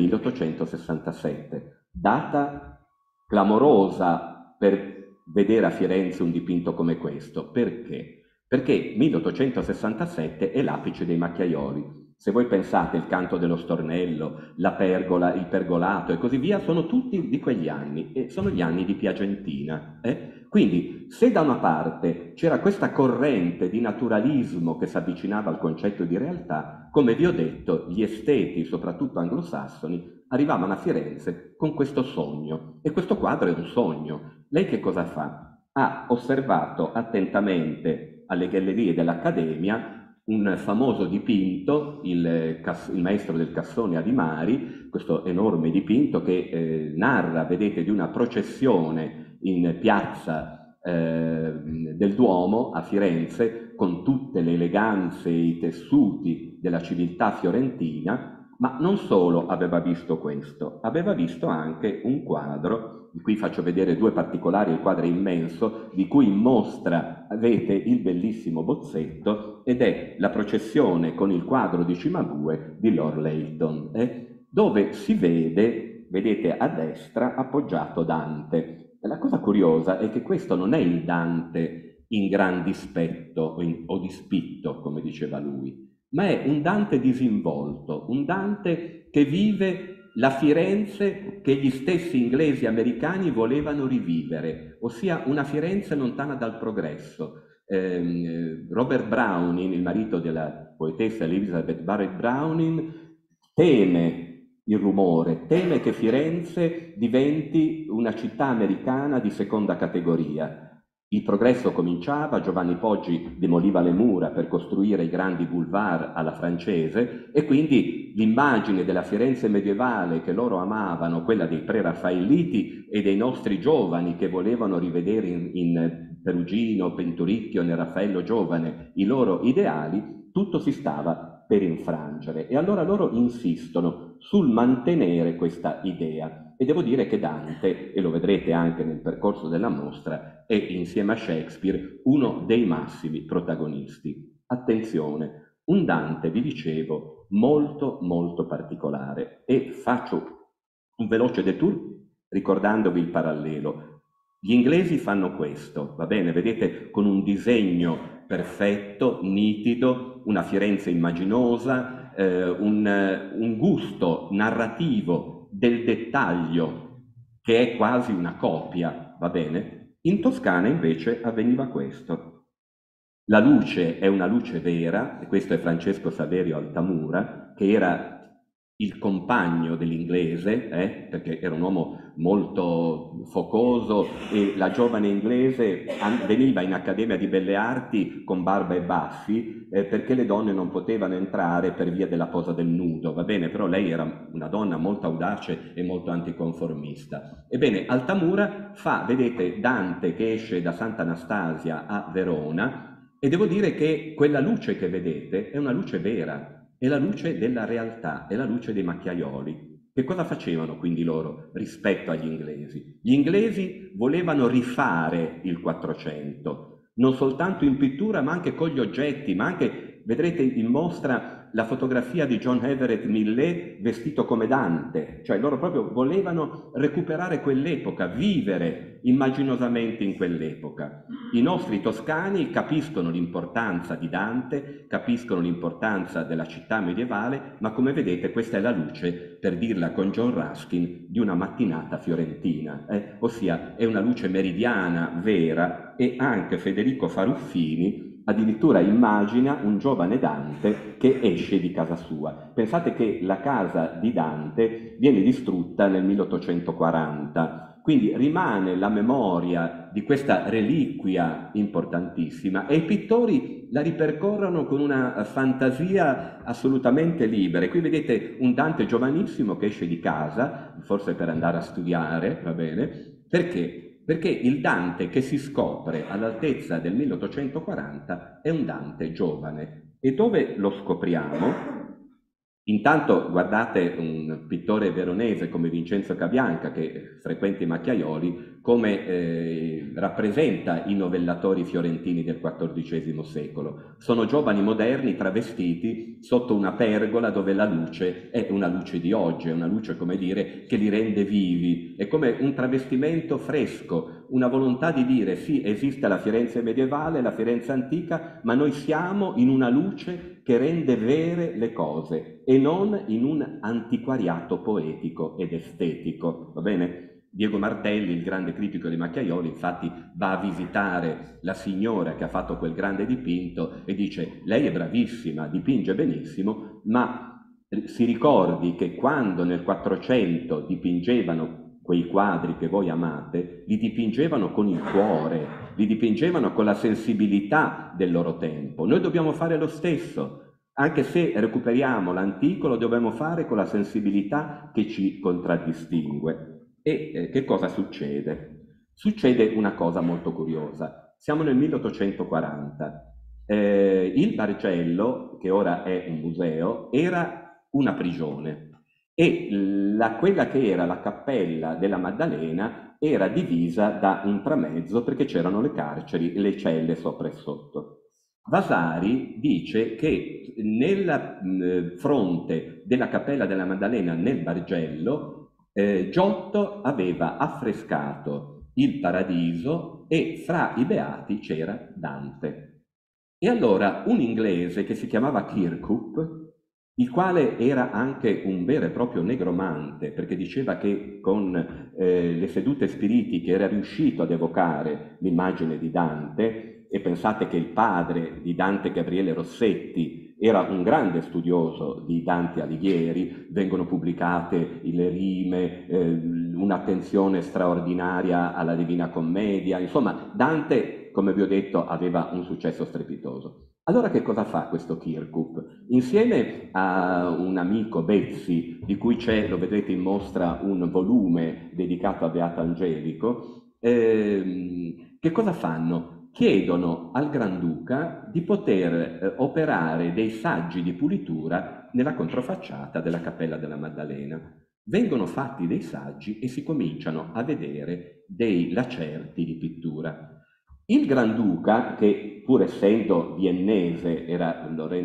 1867, data clamorosa per vedere a Firenze un dipinto come questo. Perché? Perché 1867 è l'apice dei macchiaioli. Se voi pensate il canto dello stornello, la pergola, il pergolato e così via, sono tutti di quegli anni, e sono gli anni di Piagentina. Quindi, se da una parte c'era questa corrente di naturalismo che si avvicinava al concetto di realtà, come vi ho detto, gli esteti, soprattutto anglosassoni, arrivavano a Firenze con questo sogno. E questo quadro è un sogno. Lei che cosa fa? Ha osservato attentamente alle gallerie dell'Accademia un famoso dipinto, il maestro del Cassone Adimari, questo enorme dipinto che narra, vedete, di una processione in piazza del Duomo a Firenze con tutte le eleganze e i tessuti della civiltà fiorentina. Ma non solo aveva visto questo, aveva visto anche un quadro, di cui faccio vedere due particolari, il quadro è immenso, di cui in mostra avete il bellissimo bozzetto, ed è la processione con il quadro di Cimabue di Lord Leighton, dove si vede vedete a destra appoggiato Dante. E la cosa curiosa è che questo non è il Dante in gran dispetto o dispitto, come diceva lui, ma è un Dante disinvolto, un Dante che vive la Firenze che gli stessi inglesi e americani volevano rivivere, ossia una Firenze lontana dal progresso. Robert Browning, il marito della poetessa Elizabeth Barrett Browning, teme il rumore, teme che Firenze diventi una città americana di seconda categoria. Il progresso cominciava, Giovanni Poggi demoliva le mura per costruire i grandi boulevard alla francese e quindi l'immagine della Firenze medievale che loro amavano, quella dei preraffaelliti e dei nostri giovani che volevano rivedere in Perugino, Penturicchio, nel Raffaello giovane i loro ideali, tutto si stava per infrangere. E allora loro insistono sul mantenere questa idea. E devo dire che Dante, e lo vedrete anche nel percorso della mostra, è insieme a Shakespeare uno dei massimi protagonisti. Attenzione, un Dante, vi dicevo, molto molto particolare. E faccio un veloce detour ricordandovi il parallelo. Gli inglesi fanno questo, va bene? Vedete, con un disegno perfetto, nitido, una Firenze immaginosa, un gusto narrativo del dettaglio che è quasi una copia, va bene? In Toscana invece avveniva questo. La luce è una luce vera, e questo è Francesco Saverio Altamura, che era il compagno dell'inglese, perché era un uomo molto focoso e la giovane inglese veniva in Accademia di Belle Arti con barba e baffi perché le donne non potevano entrare per via della posa del nudo, va bene? Però lei era una donna molto audace e molto anticonformista. Ebbene, Altamura fa, vedete, Dante che esce da Sant'Anastasia a Verona e devo dire che quella luce che vedete è una luce vera, è la luce della realtà, è la luce dei macchiaioli. Che cosa facevano quindi loro rispetto agli inglesi? Gli inglesi volevano rifare il 400, non soltanto in pittura ma anche con gli oggetti, ma anche, vedrete in mostra la fotografia di John Everett Millais vestito come Dante, cioè loro proprio volevano recuperare quell'epoca, vivere immaginosamente in quell'epoca. I nostri toscani capiscono l'importanza di Dante, capiscono l'importanza della città medievale, ma come vedete questa è la luce, per dirla con John Ruskin, di una mattinata fiorentina, ossia è una luce meridiana, vera, e anche Federico Faruffini addirittura immagina un giovane Dante che esce di casa sua. Pensate che la casa di Dante viene distrutta nel 1840, quindi rimane la memoria di questa reliquia importantissima e i pittori la ripercorrono con una fantasia assolutamente libera. E qui vedete un Dante giovanissimo che esce di casa, forse per andare a studiare, va bene? Perché? Perché il Dante che si scopre all'altezza del 1840 è un Dante giovane. E dove lo scopriamo? Intanto guardate un pittore veronese come Vincenzo Cabianca, che frequenta i macchiaioli, come rappresenta i novellatori fiorentini del XIV secolo. Sono giovani moderni travestiti sotto una pergola dove la luce è una luce di oggi, è una luce, come dire, che li rende vivi. È come un travestimento fresco, una volontà di dire sì, esiste la Firenze medievale, la Firenze antica, ma noi siamo in una luce che rende vere le cose e non in un antiquariato poetico ed estetico, va bene? Diego Martelli, il grande critico di macchiaioli, infatti va a visitare la signora che ha fatto quel grande dipinto e dice: lei è bravissima, dipinge benissimo, ma si ricordi che quando nel 400 dipingevano quei quadri che voi amate, li dipingevano con il cuore, li dipingevano con la sensibilità del loro tempo. Noi dobbiamo fare lo stesso, anche se recuperiamo l'antico, lo dobbiamo fare con la sensibilità che ci contraddistingue. E che cosa succede? Succede una cosa molto curiosa. Siamo nel 1840. Il Bargello, che ora è un museo, era una prigione e quella che era la cappella della Maddalena era divisa da un tramezzo perché c'erano le carceri e le celle sopra e sotto. Vasari dice che nella fronte della cappella della Maddalena nel Bargello Giotto aveva affrescato il Paradiso e fra i beati c'era Dante. E allora un inglese che si chiamava Kirkup, il quale era anche un vero e proprio negromante, perché diceva che con le sedute spiritiche era riuscito ad evocare l'immagine di Dante, e pensate che il padre di Dante, Gabriele Rossetti, era un grande studioso di Dante Alighieri, vengono pubblicate le rime, un'attenzione straordinaria alla Divina Commedia, insomma Dante, come vi ho detto, aveva un successo strepitoso. Allora che cosa fa questo Kirkup? Insieme a un amico Bezzi, di cui c'è, lo vedrete in mostra, un volume dedicato a Beato Angelico, che cosa fanno? Chiedono al Granduca di poter operare dei saggi di pulitura nella controfacciata della Cappella della Maddalena. Vengono fatti dei saggi e si cominciano a vedere dei lacerti di pittura. Il Granduca, che pur essendo viennese, era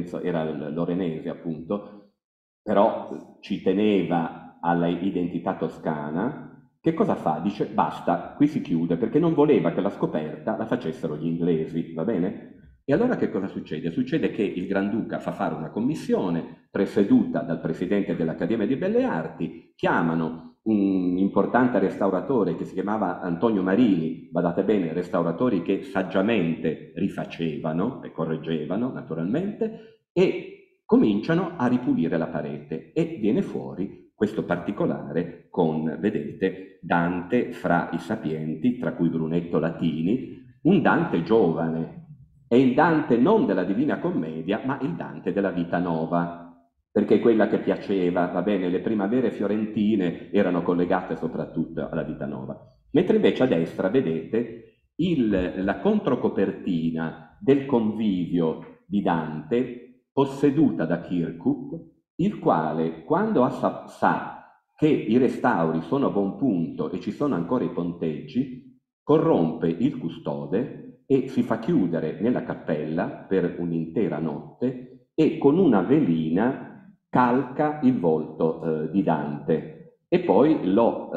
lorenese appunto, però ci teneva alla identità toscana, che cosa fa? Dice basta, qui si chiude, perché non voleva che la scoperta la facessero gli inglesi, va bene? E allora che cosa succede? Succede che il Granduca fa fare una commissione presieduta dal presidente dell'Accademia di Belle Arti, chiamano un importante restauratore che si chiamava Antonio Marini, badate bene, restauratori che saggiamente rifacevano e correggevano naturalmente, e cominciano a ripulire la parete e viene fuori questo particolare con, vedete, Dante fra i sapienti, tra cui Brunetto Latini, un Dante giovane, è il Dante non della Divina Commedia, ma il Dante della Vita Nova, perché è quella che piaceva, va bene, le primavere fiorentine erano collegate soprattutto alla Vita Nova. Mentre invece a destra vedete la controcopertina del convivio di Dante, posseduta da Kirkup, il quale, quando sa che i restauri sono a buon punto e ci sono ancora i ponteggi, corrompe il custode e si fa chiudere nella cappella per un'intera notte e con una velina calca il volto di Dante e poi lo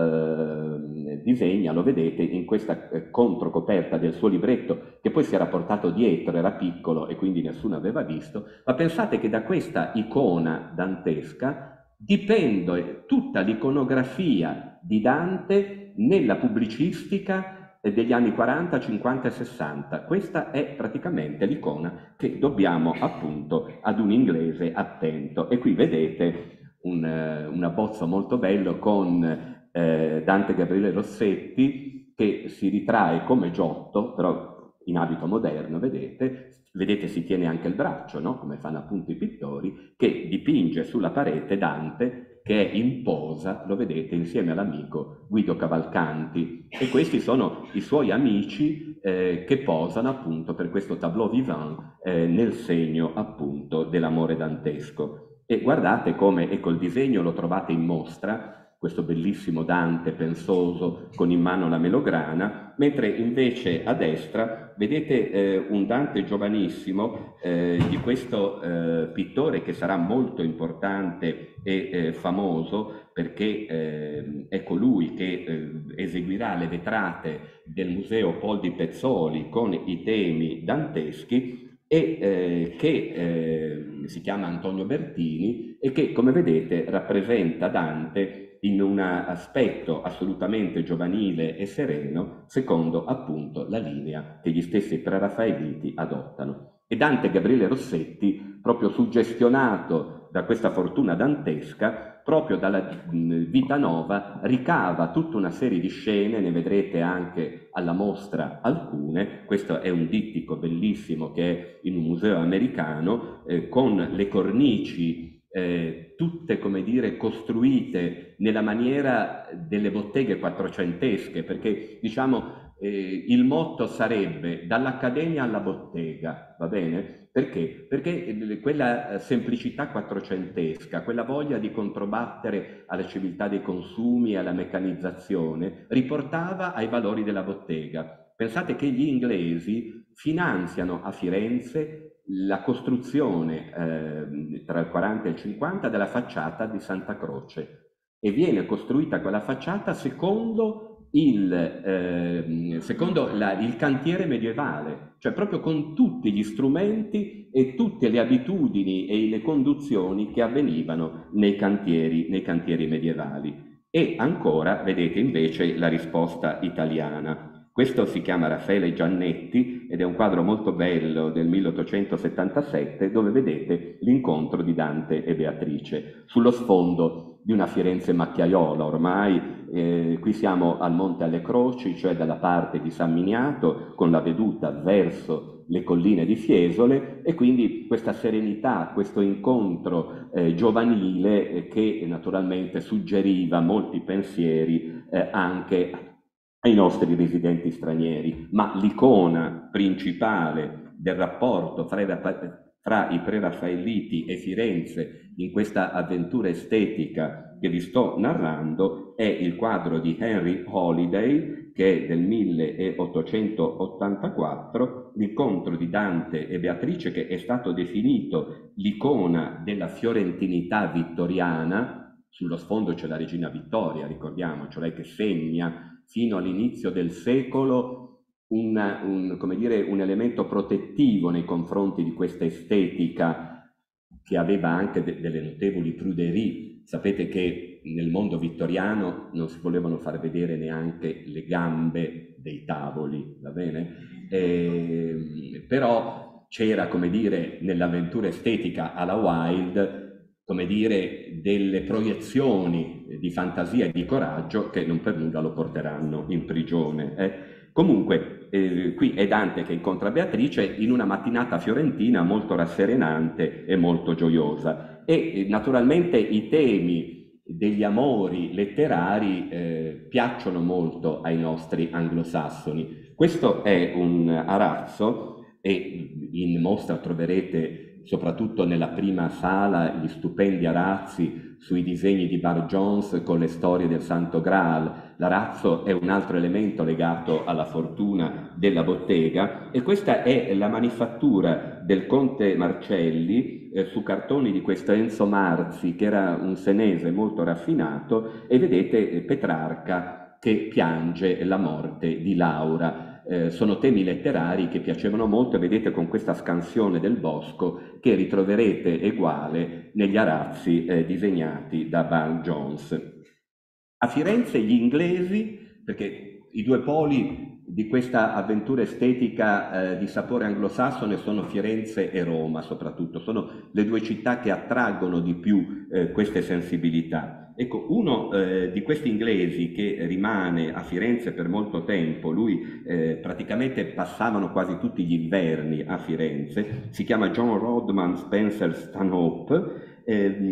disegna, lo vedete, in questa controcoperta del suo libretto che poi si era portato dietro, era piccolo e quindi nessuno aveva visto, ma pensate che da questa icona dantesca dipende tutta l'iconografia di Dante nella pubblicistica degli anni 40, 50 e 60. Questa è praticamente l'icona che dobbiamo appunto ad un inglese attento. E qui vedete un abbozzo molto bello con Dante Gabriele Rossetti che si ritrae come Giotto, però in abito moderno, vedete si tiene anche il braccio, no? Come fanno appunto i pittori, che dipinge sulla parete Dante che è in posa, lo vedete, insieme all'amico Guido Cavalcanti, e questi sono i suoi amici che posano appunto per questo tableau vivant nel segno appunto dell'amore dantesco. E guardate come, ecco, il disegno lo trovate in mostra, questo bellissimo Dante pensoso con in mano la melograna, mentre invece a destra vedete un Dante giovanissimo di questo pittore che sarà molto importante e famoso perché è colui che eseguirà le vetrate del Museo Pol di Pezzoli con i temi danteschi e che si chiama Antonio Bertini e che, come vedete, rappresenta Dante in un aspetto assolutamente giovanile e sereno, secondo appunto la linea che gli stessi preraffaeliti adottano. E Dante Gabriele Rossetti, proprio suggestionato da questa fortuna dantesca, proprio dalla Vita Nova, ricava tutta una serie di scene, ne vedrete anche alla mostra alcune, questo è un dittico bellissimo che è in un museo americano, con le cornici tutte, come dire, costruite nella maniera delle botteghe quattrocentesche, perché diciamo il motto sarebbe dall'accademia alla bottega, va bene? Perché? Perché quella semplicità quattrocentesca, quella voglia di controbattere alla civiltà dei consumi e alla meccanizzazione, riportava ai valori della bottega. Pensate che gli inglesi finanziano a Firenze la costruzione tra il 40 e il 50 della facciata di Santa Croce. e viene costruita quella facciata secondo il cantiere medievale, cioè proprio con tutti gli strumenti e tutte le abitudini e le conduzioni che avvenivano nei cantieri medievali. E ancora, vedete invece la risposta italiana. Questo si chiama Raffaele Giannetti ed è un quadro molto bello del 1877 dove vedete l'incontro di Dante e Beatrice sullo sfondo di una Firenze macchiaiola ormai. Qui siamo al Monte alle Croci, cioè dalla parte di San Miniato, con la veduta verso le colline di Fiesole, e quindi questa serenità, questo incontro giovanile che naturalmente suggeriva molti pensieri anche ai nostri residenti stranieri, ma l'icona principale del rapporto fra i preraffaelliti e Firenze in questa avventura estetica che vi sto narrando è il quadro di Henry Holiday, che è del 1884, l'incontro di Dante e Beatrice, che è stato definito l'icona della fiorentinità vittoriana. Sullo sfondo c'è la regina Vittoria, ricordiamoci, lei che segna fino all'inizio del secolo come dire, un elemento protettivo nei confronti di questa estetica che aveva anche delle notevoli pruderie. Sapete che nel mondo vittoriano non si volevano far vedere neanche le gambe dei tavoli, va bene? Però c'era, come dire, nell'avventura estetica alla Wilde, come dire, delle proiezioni di fantasia e di coraggio che non per nulla lo porteranno in prigione. Comunque, qui è Dante che incontra Beatrice in una mattinata fiorentina molto rasserenante e molto gioiosa. E naturalmente i temi degli amori letterari piacciono molto ai nostri anglosassoni. Questo è un arazzo e in mostra troverete soprattutto nella prima sala gli stupendi arazzi sui disegni di Bar Jones con le storie del Santo Graal. L'arazzo è un altro elemento legato alla fortuna della bottega, e questa è la manifattura del conte Marcelli su cartoni di questo Enzo Marzi, che era un senese molto raffinato, e vedete Petrarca che piange la morte di Laura. Sono temi letterari che piacevano molto, e vedete con questa scansione del bosco che ritroverete uguale negli arazzi disegnati da Bar Jones. A Firenze gli inglesi, perché i due poli di questa avventura estetica di sapore anglosassone sono Firenze e Roma soprattutto, sono le due città che attraggono di più queste sensibilità. Ecco, uno di questi inglesi che rimane a Firenze per molto tempo, lui praticamente passavano quasi tutti gli inverni a Firenze, si chiama John Rodman Spencer Stanhope,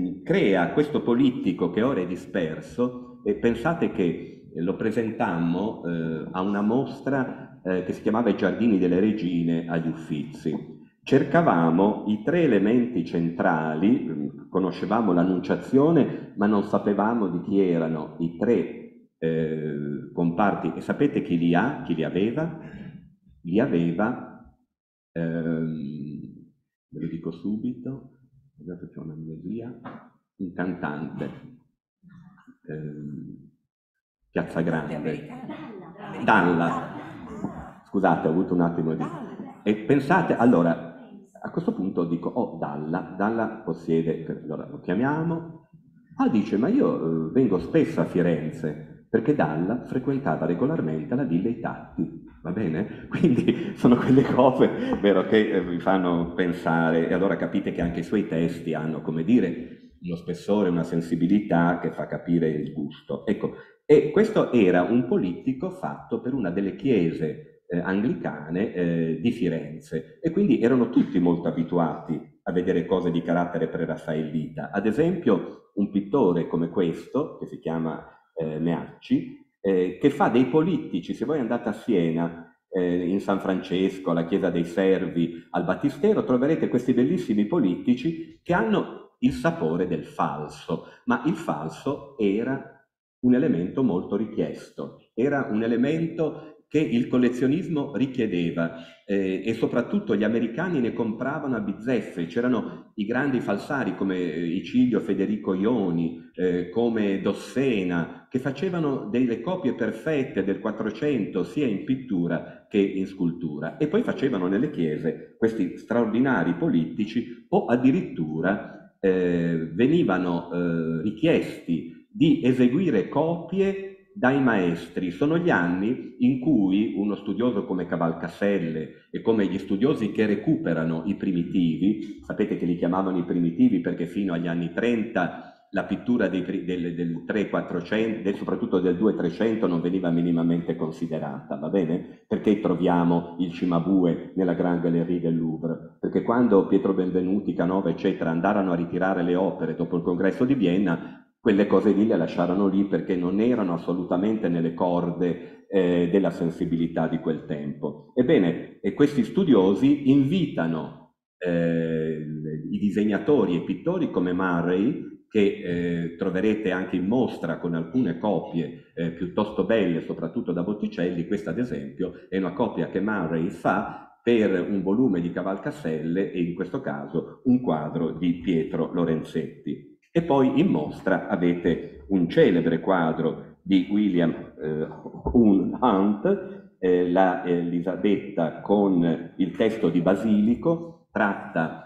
crea questo polittico che ora è disperso, e pensate che lo presentammo a una mostra che si chiamava I Giardini delle Regine agli Uffizi. Cercavamo i tre elementi centrali, conoscevamo l'Annunciazione, ma non sapevamo di chi erano i tre comparti. E sapete chi li ha? Chi li aveva? Li aveva, ve lo dico subito, guardate c'è un'amnesia, un cantante, Piazza Grande, Dalla. Scusate, ho avuto un attimo di... E pensate, allora, a questo punto dico, oh, Dalla possiede, allora lo chiamiamo. Ah, dice, ma io vengo spesso a Firenze, perché Dalla frequentava regolarmente la Villa I Tatti, va bene? Quindi sono quelle cose, vero, che vi fanno pensare, e allora capite che anche i suoi testi hanno, come dire, uno spessore, una sensibilità che fa capire il gusto. Ecco, e questo era un politico fatto per una delle chiese anglicane di Firenze, e quindi erano tutti molto abituati a vedere cose di carattere preraffaellita. Ad esempio un pittore come questo, che si chiama Meacci, che fa dei politici. Se voi andate a Siena, in San Francesco, alla Chiesa dei Servi, al Battistero, troverete questi bellissimi politici che hanno il sapore del falso, ma il falso era un elemento molto richiesto, era un elemento che il collezionismo richiedeva e soprattutto gli americani ne compravano a bizzeffe. C'erano i grandi falsari come Icilio Federico Ioni, come Dossena, che facevano delle copie perfette del 400 sia in pittura che in scultura, e poi facevano nelle chiese questi straordinari polittici, o addirittura venivano richiesti di eseguire copie dai maestri. Sono gli anni in cui uno studioso come Cavalcaselle e come gli studiosi che recuperano i primitivi, sapete che li chiamavano i primitivi perché fino agli anni 30 la pittura del 3-400, soprattutto del 2-300, non veniva minimamente considerata, va bene? Perché troviamo il Cimabue nella Grande Galleria del Louvre? Perché quando Pietro Benvenuti, Canova, eccetera, andarono a ritirare le opere dopo il congresso di Vienna, quelle cose lì le lasciarono lì perché non erano assolutamente nelle corde della sensibilità di quel tempo. Ebbene, questi studiosi invitano i disegnatori e pittori come Murray, che troverete anche in mostra con alcune copie piuttosto belle, soprattutto da Botticelli. Questa ad esempio è una copia che Murray fa per un volume di Cavalcaselle e in questo caso un quadro di Pietro Lorenzetti. E poi in mostra avete un celebre quadro di William Hunt, la Elisabetta con il testo di Basilico, tratta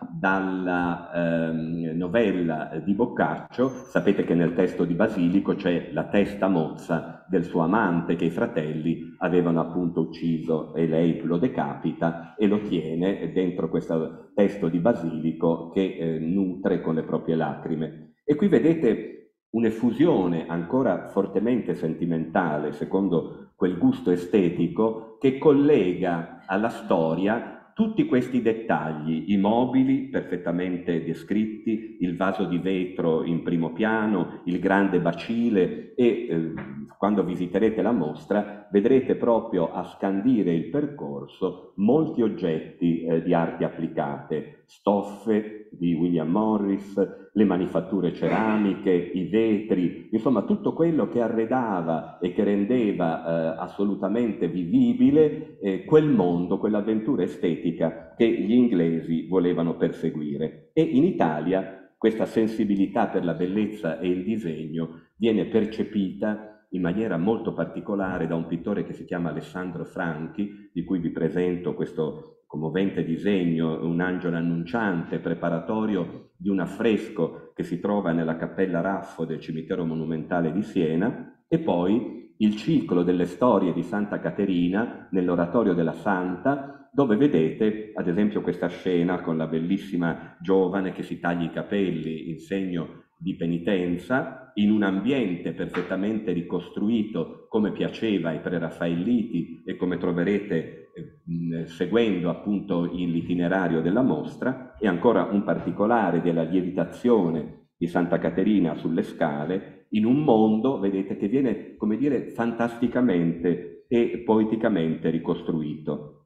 dalla novella di Boccaccio. Sapete che nel testo di Basilico c'è la testa mozza del suo amante che i fratelli avevano appunto ucciso, e lei lo decapita e lo tiene dentro questo testo di Basilico che nutre con le proprie lacrime. E qui vedete un'effusione ancora fortemente sentimentale, secondo quel gusto estetico, che collega alla storia tutti questi dettagli, i mobili perfettamente descritti, il vaso di vetro in primo piano, il grande bacile, e quando visiterete la mostra vedrete proprio a scandire il percorso molti oggetti di arti applicate, stoffe di William Morris, le manifatture ceramiche, i vetri, insomma tutto quello che arredava e che rendeva assolutamente vivibile quel mondo, quell'avventura estetica che gli inglesi volevano perseguire. E in Italia questa sensibilità per la bellezza e il disegno viene percepita in maniera molto particolare da un pittore che si chiama Alessandro Franchi, di cui vi presento questo commovente disegno, un angelo annunciante preparatorio di un affresco che si trova nella Cappella Raffo del Cimitero Monumentale di Siena, e poi il ciclo delle storie di Santa Caterina nell'Oratorio della Santa, dove vedete ad esempio questa scena con la bellissima giovane che si taglia i capelli in segno di penitenza, in un ambiente perfettamente ricostruito come piaceva ai preraffaelliti e come troverete seguendo appunto l'itinerario della mostra, e ancora un particolare della lievitazione di Santa Caterina sulle scale, in un mondo, vedete, che viene, come dire, fantasticamente e poeticamente ricostruito.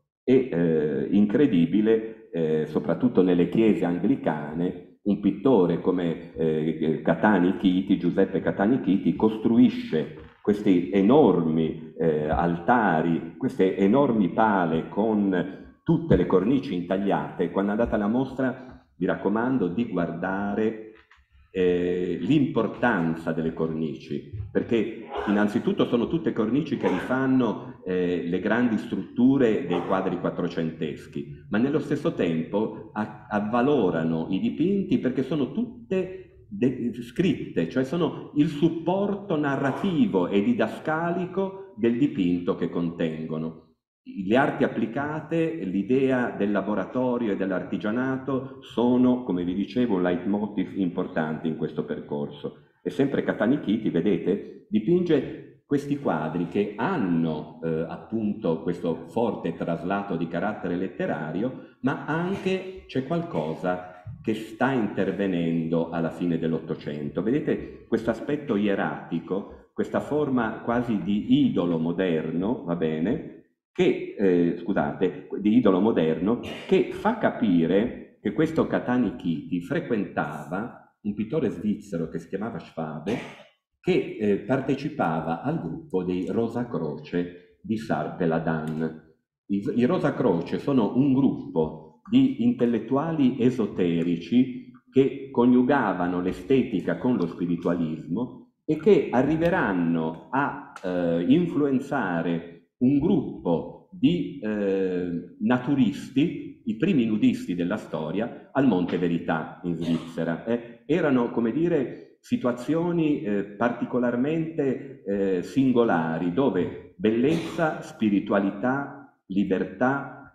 E incredibile, soprattutto nelle chiese anglicane, un pittore come Catani Chiti, Giuseppe Catani Chiti, costruisce questi enormi altari, queste enormi pale con tutte le cornici intagliate. Quando andate alla mostra vi raccomando di guardare l'importanza delle cornici, perché innanzitutto sono tutte cornici che rifanno le grandi strutture dei quadri quattrocenteschi, ma nello stesso tempo avvalorano i dipinti perché sono tutte scritte, cioè sono il supporto narrativo e didascalico del dipinto che contengono. Le arti applicate, l'idea del laboratorio e dell'artigianato sono, come vi dicevo, un leitmotiv importante in questo percorso. E sempre Catani Chiti, vedete, dipinge questi quadri che hanno appunto questo forte traslato di carattere letterario, ma anche c'è qualcosa che sta intervenendo alla fine dell'Ottocento. Vedete questo aspetto ieratico, questa forma quasi di idolo moderno, va bene, che, di idolo moderno, che fa capire che questo Catani Chiti frequentava un pittore svizzero che si chiamava Schwabe, che partecipava al gruppo dei Rosa Croce di Sarpeladan. I Rosacroce sono un gruppo di intellettuali esoterici che coniugavano l'estetica con lo spiritualismo e che arriveranno a influenzare un gruppo di naturisti, i primi nudisti della storia, al Monte Verità in Svizzera. Erano, come dire, situazioni particolarmente singolari, dove bellezza, spiritualità, libertà,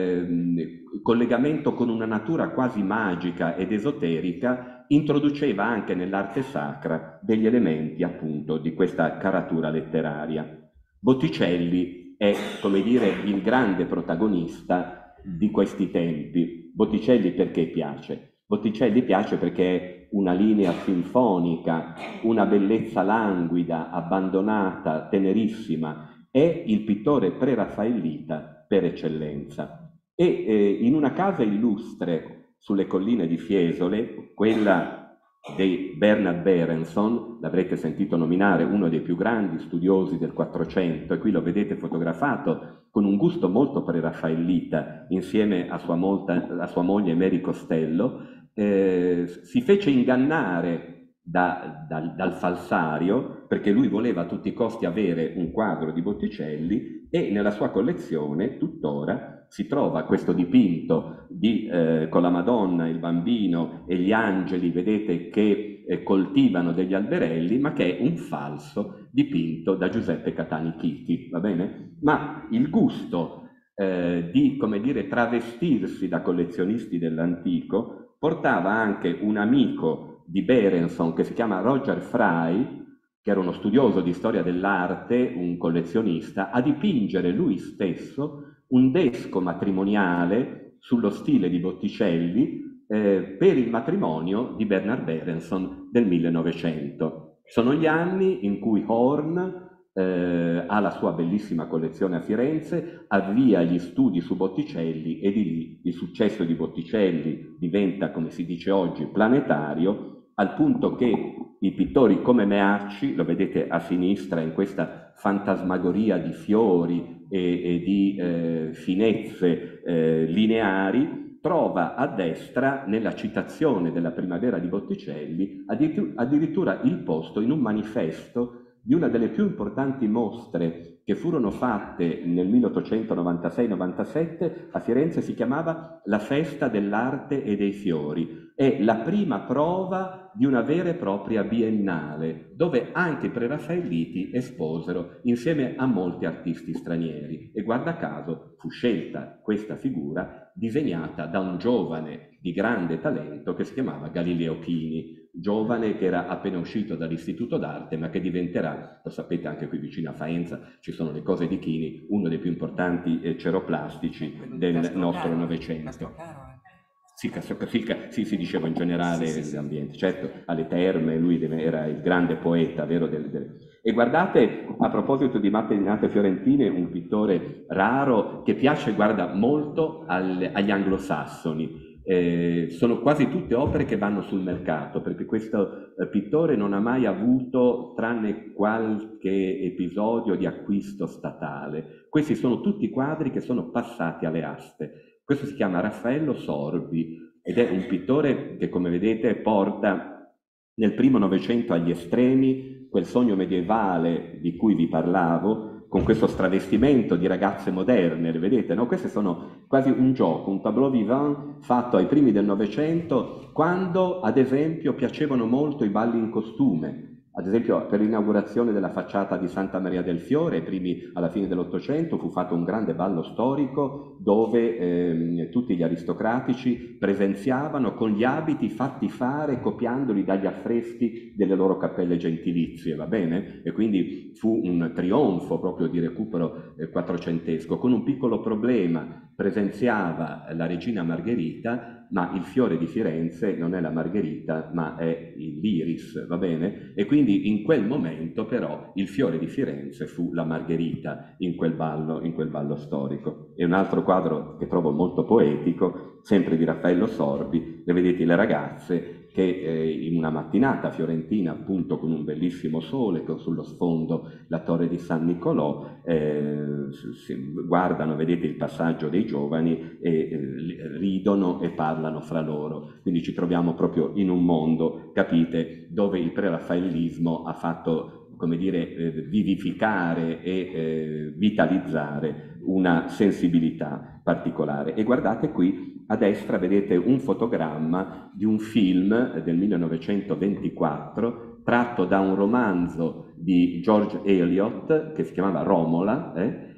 collegamento con una natura quasi magica ed esoterica, introduceva anche nell'arte sacra degli elementi appunto di questa caratura letteraria. Botticelli è, come dire, il grande protagonista di questi tempi. Botticelli perché piace? Botticelli piace perché è una linea sinfonica, una bellezza languida, abbandonata, tenerissima. È il pittore preraffaellita per eccellenza. E in una casa illustre sulle colline di Fiesole, quella di Bernard Berenson, l'avrete sentito nominare, uno dei più grandi studiosi del Quattrocento, e qui lo vedete fotografato con un gusto molto preraffaellita insieme a sua moglie Mary Costello, si fece ingannare dal falsario, perché lui voleva a tutti i costi avere un quadro di Botticelli, e nella sua collezione tuttora si trova questo dipinto con la Madonna, il bambino e gli angeli, vedete, che coltivano degli alberelli, ma che è un falso dipinto da Giuseppe Catani Chiti, va bene? Ma il gusto di, come dire, travestirsi da collezionisti dell'antico portava anche un amico di Berenson che si chiama Roger Fry, che era uno studioso di storia dell'arte, un collezionista, a dipingere lui stesso un desco matrimoniale sullo stile di Botticelli per il matrimonio di Bernard Berenson del 1900. Sono gli anni in cui Horn ha la sua bellissima collezione a Firenze, avvia gli studi su Botticelli, e di lì il successo di Botticelli diventa, come si dice oggi, planetario, al punto che i pittori come Meacci, lo vedete a sinistra in questa fantasmagoria di fiori e di finezze lineari, trova a destra, nella citazione della Primavera di Botticelli, addirittura il posto in un manifesto di una delle più importanti mostre che furono fatte nel 1896-97 a Firenze. Si chiamava La Festa dell'Arte e dei Fiori. È la prima prova di una vera e propria biennale, dove anche i preraffaelliti esposero insieme a molti artisti stranieri. E guarda caso fu scelta questa figura disegnata da un giovane di grande talento che si chiamava Galileo Chini, giovane che era appena uscito dall'Istituto d'Arte, ma che diventerà, lo sapete anche qui vicino a Faenza ci sono le cose di Chini, uno dei più importanti ceroplastici del nostro Novecento. Sì, si diceva in generale dell'ambiente, certo, alle terme, lui era il grande poeta, vero? E guardate, a proposito di mattinate fiorentine, un pittore raro che piace, guarda, molto agli anglosassoni. Sono quasi tutte opere che vanno sul mercato, perché questo pittore non ha mai avuto, tranne qualche episodio, di acquisto statale. Questi sono tutti quadri che sono passati alle aste. Questo si chiama Raffaello Sorbi ed è un pittore che, come vedete, porta nel primo Novecento agli estremi quel sogno medievale di cui vi parlavo, con questo stravestimento di ragazze moderne, le vedete, no? Queste sono quasi un gioco, un tableau vivant fatto ai primi del Novecento, quando, ad esempio, piacevano molto i balli in costume. Ad esempio, per l'inaugurazione della facciata di Santa Maria del Fiore, alla fine dell'Ottocento, fu fatto un grande ballo storico dove tutti gli aristocratici presenziavano con gli abiti fatti fare copiandoli dagli affreschi delle loro cappelle gentilizie, va bene? E quindi fu un trionfo proprio di recupero quattrocentesco, con un piccolo problema: presenziava la regina Margherita, ma il fiore di Firenze non è la margherita, ma è l'iris, va bene? E quindi in quel momento però il fiore di Firenze fu la margherita in quel ballo storico. E un altro quadro che trovo molto poetico, sempre di Raffaello Sorbi, le vedete le ragazze che in una mattinata fiorentina, appunto con un bellissimo sole, con sullo sfondo la torre di San Niccolò, guardano, vedete il passaggio dei giovani e ridono e parlano fra loro. Quindi ci troviamo proprio in un mondo, capite, dove il preraffaellismo ha fatto, come dire, vivificare e vitalizzare una sensibilità particolare. E guardate qui, a destra vedete un fotogramma di un film del 1924 tratto da un romanzo di George Eliot che si chiamava Romola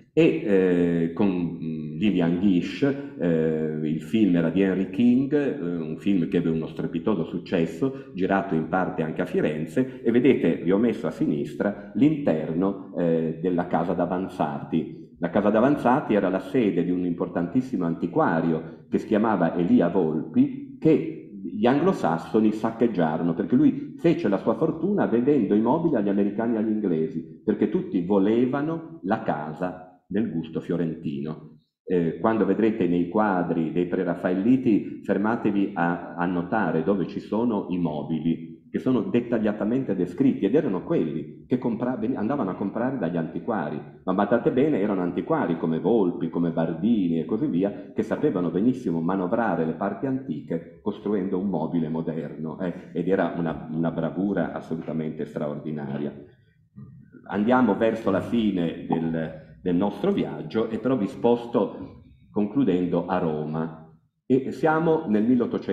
con Lillian Gish. Il film era di Henry King, un film che ebbe uno strepitoso successo, girato in parte anche a Firenze, e vedete, vi ho messo a sinistra l'interno della Casa d'Avanzati. La Casa d'Avanzati era la sede di un importantissimo antiquario che si chiamava Elia Volpi, che gli anglosassoni saccheggiarono, perché lui fece la sua fortuna vendendo i mobili agli americani e agli inglesi, perché tutti volevano la casa del gusto fiorentino. Quando vedrete nei quadri dei preraffaelliti, fermatevi a notare dove ci sono i mobili, che sono dettagliatamente descritti, ed erano quelli che andavano a comprare dagli antiquari. Ma badate bene, erano antiquari come Volpi, come Bardini e così via, che sapevano benissimo manovrare le parti antiche costruendo un mobile moderno, ed era una bravura assolutamente straordinaria. Andiamo verso la fine del nostro viaggio, e però vi sposto, concludendo, a Roma, e siamo nel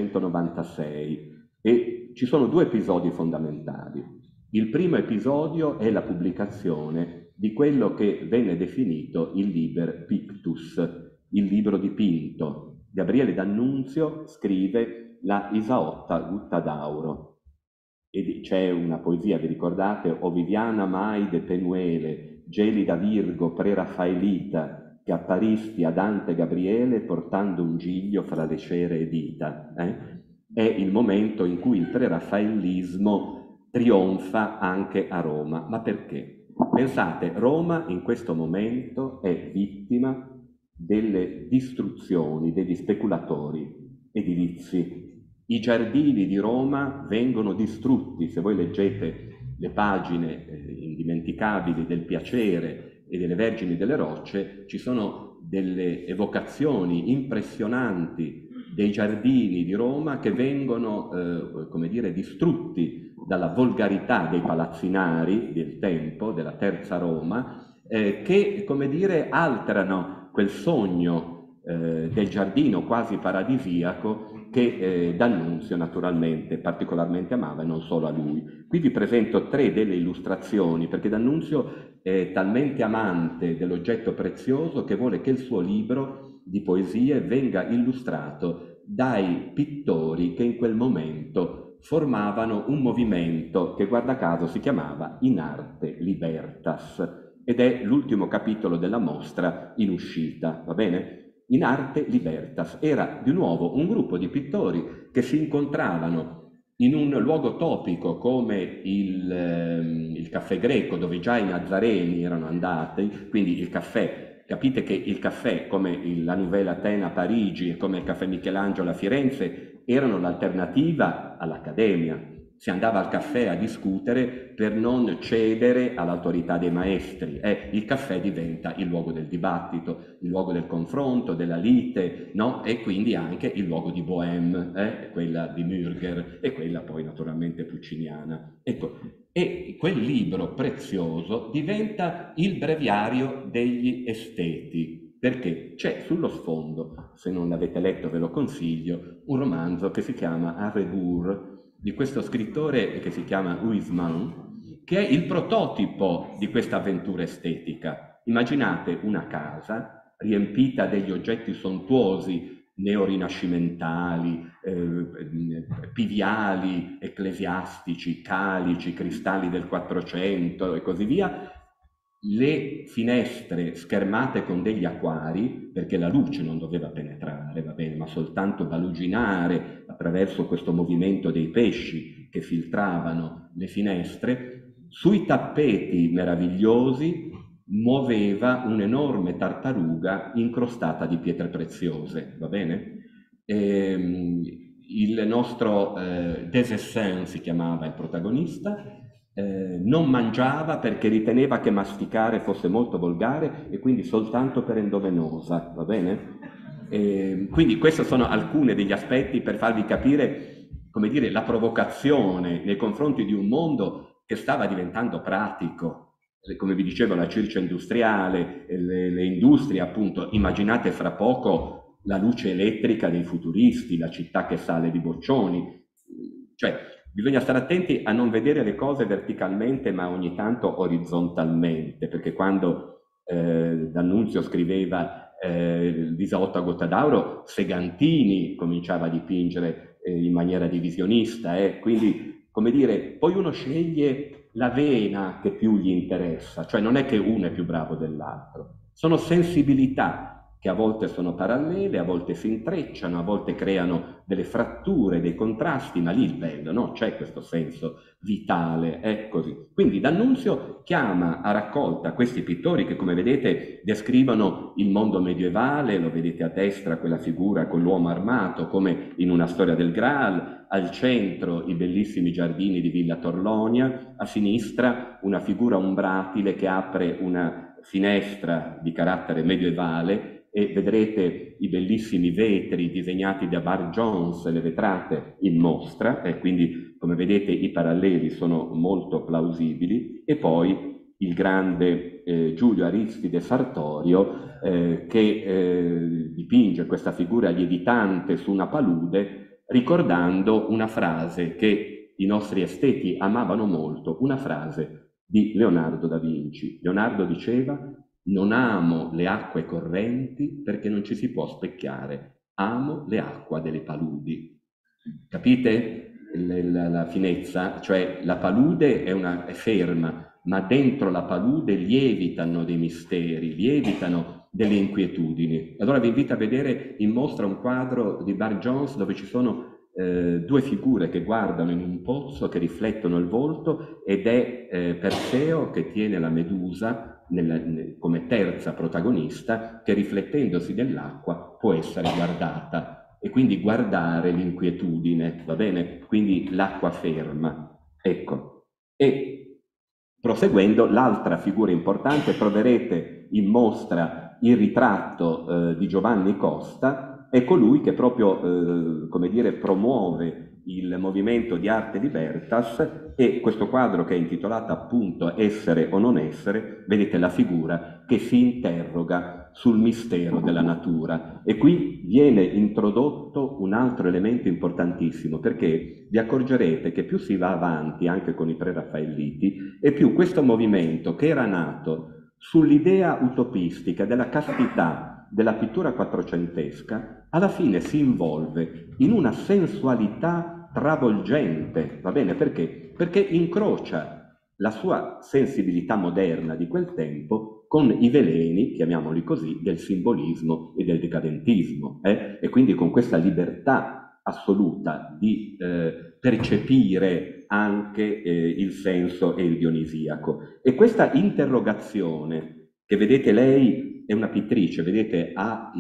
1896 e ci sono due episodi fondamentali. Il primo episodio è la pubblicazione di quello che venne definito il Liber Pictus, il libro dipinto. Gabriele D'Annunzio scrive la Isaotta Gutta d'Auro, e c'è una poesia, vi ricordate? O Viviana mai de Penuele, gelida Virgo preraffaelita, che apparisti a Dante Gabriele portando un giglio fra le cere dita. È il momento in cui il preraffaellismo trionfa anche a Roma. Ma perché? Pensate, Roma in questo momento è vittima delle distruzioni degli speculatori edilizi. I giardini di Roma vengono distrutti. Se voi leggete le pagine indimenticabili del Piacere e delle Vergini delle Rocce, ci sono delle evocazioni impressionanti dei giardini di Roma che vengono, come dire, distrutti dalla volgarità dei palazzinari del tempo, della Terza Roma, che, come dire, alterano quel sogno del giardino quasi paradisiaco che D'Annunzio naturalmente particolarmente amava, e non solo a lui. Qui vi presento tre delle illustrazioni, perché D'Annunzio è talmente amante dell'oggetto prezioso che vuole che il suo libro di poesie venga illustrato dai pittori che in quel momento formavano un movimento che, guarda caso, si chiamava In Arte Libertas, ed è l'ultimo capitolo della mostra in uscita, va bene? In Arte Libertas era di nuovo un gruppo di pittori che si incontravano in un luogo topico come il Caffè Greco, dove già i Nazareni erano andati, quindi il caffè, capite che il caffè come la Nouvelle Athènes a Parigi e come il Caffè Michelangelo a Firenze erano l'alternativa all'Accademia. Si andava al caffè a discutere per non cedere all'autorità dei maestri. Il caffè diventa il luogo del dibattito, il luogo del confronto, della lite, no? E quindi anche il luogo di Bohème, quella di Mürger e quella poi naturalmente pucciniana. Ecco, e quel libro prezioso diventa il breviario degli esteti, perché c'è sullo sfondo, se non l'avete letto ve lo consiglio, un romanzo che si chiama A Rebours, di questo scrittore che si chiama Huysmans, che è il prototipo di questa avventura estetica. Immaginate una casa riempita degli oggetti sontuosi, neorinascimentali, piviali, ecclesiastici, calici, cristalli del 400 e così via, le finestre schermate con degli acquari, perché la luce non doveva penetrare, va bene, ma soltanto baluginare attraverso questo movimento dei pesci che filtravano le finestre. Sui tappeti meravigliosi muoveva un'enorme tartaruga incrostata di pietre preziose, va bene? il nostro Desessin si chiamava il protagonista, non mangiava perché riteneva che masticare fosse molto volgare e quindi soltanto per endovenosa, va bene? Quindi questi sono alcuni degli aspetti per farvi capire, come dire, la provocazione nei confronti di un mondo che stava diventando pratico. Come vi dicevo, la Circe industriale, le industrie appunto, immaginate fra poco la luce elettrica dei futuristi, la città che sale di boccioni, cioè bisogna stare attenti a non vedere le cose verticalmente ma ogni tanto orizzontalmente, perché quando D'Annunzio scriveva il Visotto a gota d'auro, Segantini cominciava a dipingere in maniera divisionista, quindi come dire, poi uno sceglie la vena che più gli interessa, cioè non è che uno è più bravo dell'altro, sono sensibilità che a volte sono parallele, a volte si intrecciano, a volte creano delle fratture, dei contrasti, ma lì il bello, no? C'è questo senso vitale, è così. Quindi D'Annunzio chiama a raccolta questi pittori che, come vedete, descrivono il mondo medievale, lo vedete a destra quella figura con l'uomo armato, come in una storia del Graal, al centro i bellissimi giardini di Villa Torlonia, a sinistra una figura umbratile che apre una finestra di carattere medievale e vedrete i bellissimi vetri disegnati da Bar Jones, le vetrate in mostra, e quindi come vedete i paralleli sono molto plausibili, e poi il grande Giulio Aristide Sartorio che dipinge questa figura lievitante su una palude, ricordando una frase che i nostri esteti amavano molto, una frase di Leonardo da Vinci. Leonardo diceva: non amo le acque correnti perché non ci si può specchiare, amo le acque delle paludi. Capite la finezza? Cioè la palude è ferma, ma dentro la palude lievitano dei misteri, lievitano delle inquietudini. Allora vi invito a vedere in mostra un quadro di Bar Jones dove ci sono due figure che guardano in un pozzo, che riflettono il volto, ed è Perseo che tiene la Medusa come terza protagonista, che riflettendosi nell'acqua può essere guardata, e quindi guardare l'inquietudine, va bene? Quindi l'acqua ferma, ecco. E proseguendo, l'altra figura importante, troverete in mostra il ritratto di Giovanni Costa. È colui che proprio, come dire, promuove il movimento di arte libertas, e questo quadro, che è intitolato appunto Essere o non essere, vedete la figura che si interroga sul mistero della natura. E qui viene introdotto un altro elemento importantissimo, perché vi accorgerete che più si va avanti anche con i preraffaelliti, e più questo movimento, che era nato sull'idea utopistica della castità della pittura quattrocentesca, alla fine si involve in una sensualità travolgente, va bene? Perché? Perché incrocia la sua sensibilità moderna di quel tempo con i veleni, chiamiamoli così, del simbolismo e del decadentismo, e quindi con questa libertà assoluta di percepire anche il senso e il dionisiaco. E questa interrogazione, che vedete, lei è una pittrice, vedete,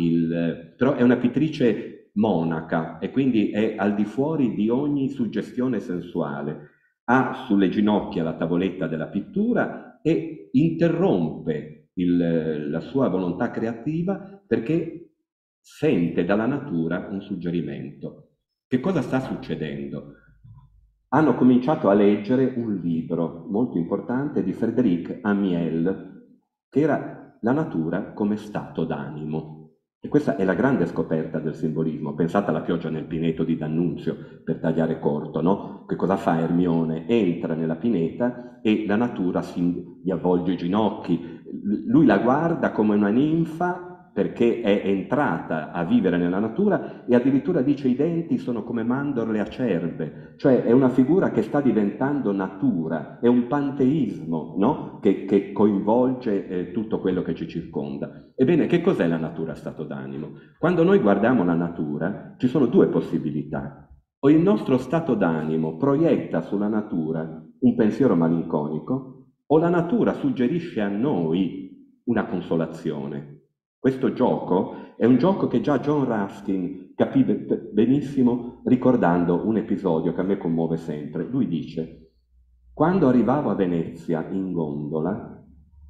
però è una pittrice monaca, e quindi è al di fuori di ogni suggestione sensuale. Ha sulle ginocchia la tavoletta della pittura e interrompe la sua volontà creativa perché sente dalla natura un suggerimento. Che cosa sta succedendo? Hanno cominciato a leggere un libro molto importante di Frédéric Amiel, che era La natura come stato d'animo. E questa è la grande scoperta del simbolismo. Pensate alla pioggia nel pineto di D'Annunzio, per tagliare corto, no? Che cosa fa Ermione? Entra nella pineta e la natura gli avvolge i ginocchi. Lui la guarda come una ninfa perché è entrata a vivere nella natura, e addirittura dice: i denti sono come mandorle acerbe, cioè è una figura che sta diventando natura, è un panteismo, no? che coinvolge tutto quello che ci circonda. Ebbene, che cos'è la natura stato d'animo? Quando noi guardiamo la natura ci sono due possibilità: o il nostro stato d'animo proietta sulla natura un pensiero malinconico, o la natura suggerisce a noi una consolazione. Questo gioco è un gioco che già John Ruskin capì benissimo ricordando un episodio che a me commuove sempre. Lui dice: quando arrivavo a Venezia in gondola,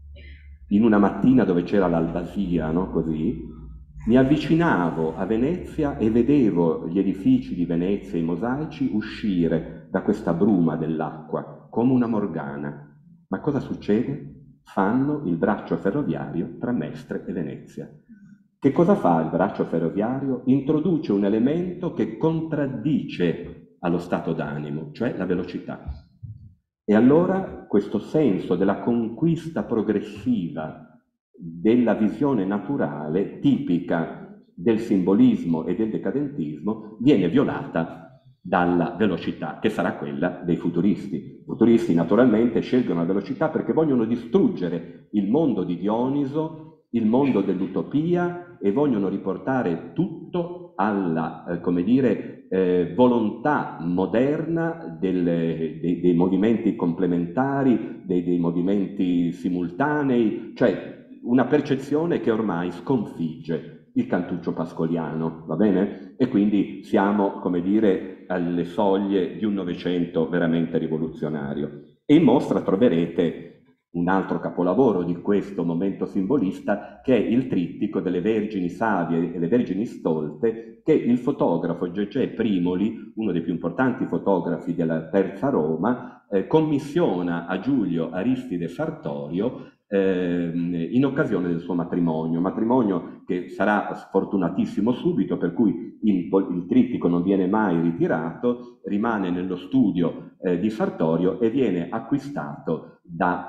in una mattina dove c'era l'albasia, no? Così, mi avvicinavo a Venezia e vedevo gli edifici di Venezia, i mosaici, uscire da questa bruma dell'acqua come una morgana. Ma cosa succede? Fanno il braccio ferroviario tra Mestre e Venezia. Che cosa fa il braccio ferroviario? Introduce un elemento che contraddice allo stato d'animo, cioè la velocità. E allora questo senso della conquista progressiva della visione naturale, tipica del simbolismo e del decadentismo, viene violata dalla velocità, che sarà quella dei futuristi. I futuristi naturalmente scelgono la velocità perché vogliono distruggere il mondo di Dioniso, il mondo dell'utopia, e vogliono riportare tutto alla, come dire, volontà moderna dei movimenti complementari, dei movimenti simultanei, cioè una percezione che ormai sconfigge il cantuccio pascoliano, va bene? E quindi siamo, come dire, alle soglie di un Novecento veramente rivoluzionario. E in mostra troverete un altro capolavoro di questo momento simbolista, che è il trittico delle Vergini Savie e le Vergini Stolte, che il fotografo Gegè Primoli, uno dei più importanti fotografi della Terza Roma, commissiona a Giulio Aristide Sartorio in occasione del suo matrimonio che sarà sfortunatissimo subito, per cui il trittico non viene mai ritirato, rimane nello studio di Sartorio e viene acquistato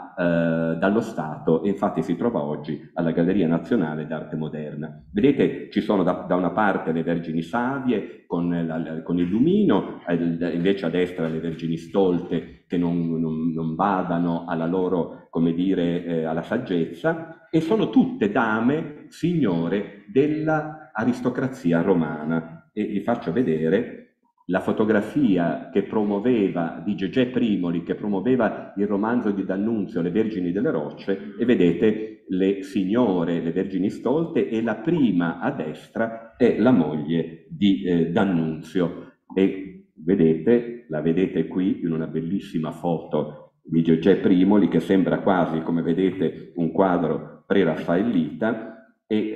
dallo Stato, e infatti si trova oggi alla Galleria Nazionale d'Arte Moderna. Vedete, ci sono da una parte le Vergini Savie con il lumino, invece a destra le Vergini Stolte che non badano alla loro, come dire, alla saggezza, e sono tutte dame, signore della aristocrazia romana. E vi faccio vedere la fotografia che promuoveva di Gegè Primoli, che promuoveva il romanzo di D'Annunzio, Le Vergini delle Rocce, e vedete le signore, le Vergini Stolte, e la prima a destra è la moglie di D'Annunzio. E vedete, la vedete qui in una bellissima foto di Gegè Primoli, che sembra quasi, come vedete, un quadro preraffaellita,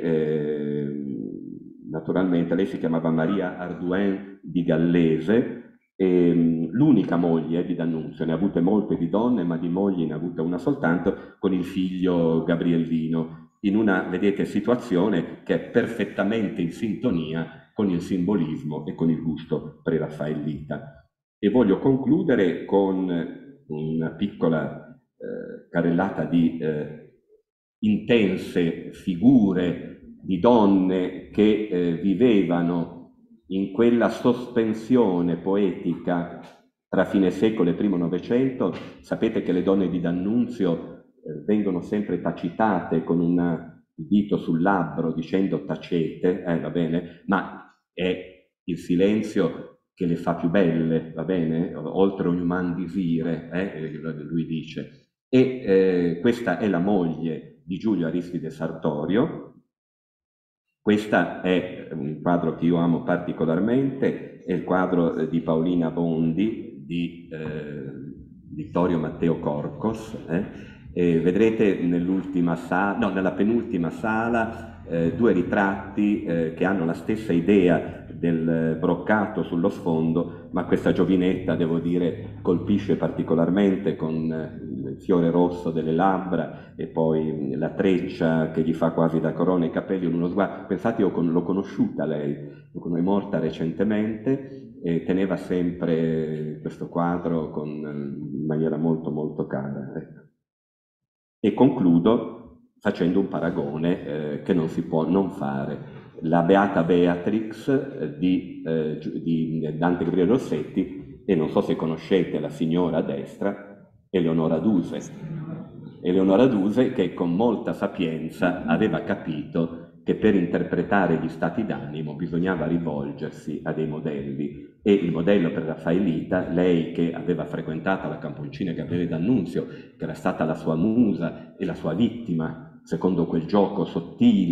e naturalmente lei si chiamava Maria Ardouin di Gallese, l'unica moglie di D'Annunzio, ne ha avute molte di donne, ma di mogli ne ha avuta una soltanto, con il figlio Gabriellino, in una, vedete, situazione che è perfettamente in sintonia con il simbolismo e con il gusto preraffaellita. E voglio concludere con una piccola carrellata di intense figure di donne che vivevano in quella sospensione poetica tra fine secolo e primo Novecento. Sapete che le donne di D'Annunzio vengono sempre tacitate con un dito sul labbro dicendo tacete, va bene, ma è il silenzio che le fa più belle, va bene, oltre ogni uman disire, lui dice. E questa è la moglie di Giulio Aristide Sartorio. Questo è un quadro che io amo particolarmente, è il quadro di Paolina Bondi, di Vittorio Matteo Corcos. Vedrete nella penultima sala due ritratti che hanno la stessa idea del broccato sullo sfondo, ma questa giovinetta, devo dire, colpisce particolarmente con il fiore rosso delle labbra e poi la treccia che gli fa quasi da corona i capelli, uno sguardo. Pensate, io l'ho conosciuta lei, è morta recentemente, e teneva sempre questo quadro in maniera molto molto cara. E concludo facendo un paragone che non si può non fare. La Beata Beatrix di Dante Gabriele Rossetti, e non so se conoscete la signora a destra, Eleonora Duse. Eleonora Duse, che con molta sapienza aveva capito che per interpretare gli stati d'animo bisognava rivolgersi a dei modelli, e il modello per Raffaellita, lei che aveva frequentato la Camponcina Gabriele D'Annunzio, che era stata la sua musa e la sua vittima, secondo quel gioco sottile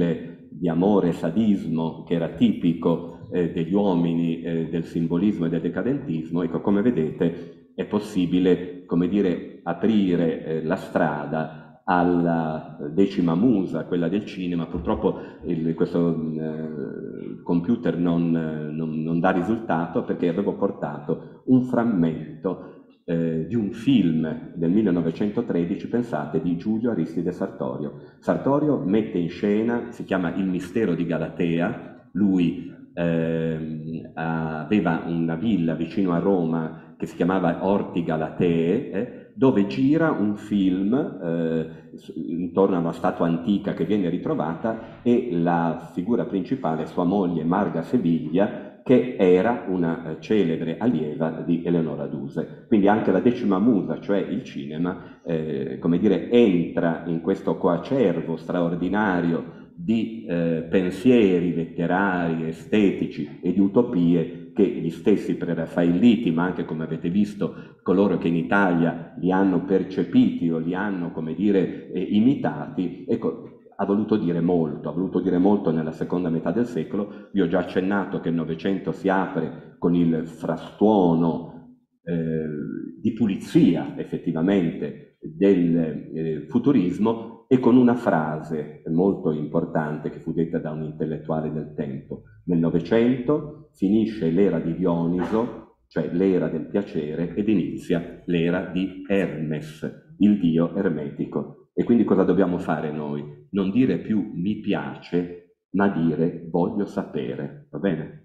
di amore e sadismo che era tipico degli uomini del simbolismo e del decadentismo. Ecco, come vedete è possibile, come dire, aprire la strada alla decima musa, quella del cinema. Purtroppo questo computer non dà risultato, perché avevo portato un frammento di un film del 1913, pensate, di Giulio Aristide Sartorio. Sartorio mette in scena, si chiama Il mistero di Galatea. Lui aveva una villa vicino a Roma che si chiamava Orti Galatee, dove gira un film intorno a una statua antica che viene ritrovata, e la figura principale è sua moglie Marga Seviglia, che era una celebre allieva di Eleonora Duse. Quindi anche la decima musa, cioè il cinema, come dire, entra in questo coacervo straordinario di pensieri letterari, estetici e di utopie che gli stessi preraffaelliti, ma anche, come avete visto, coloro che in Italia li hanno percepiti o li hanno, come dire, imitati, ecco, ha voluto dire molto nella seconda metà del secolo. Vi ho già accennato che il Novecento si apre con il frastuono di pulizia, effettivamente, del futurismo, e con una frase molto importante che fu detta da un intellettuale del tempo. Nel Novecento finisce l'era di Dioniso, cioè l'era del piacere, ed inizia l'era di Hermes, il dio ermetico. E quindi cosa dobbiamo fare noi? Non dire più mi piace, ma dire voglio sapere, va bene?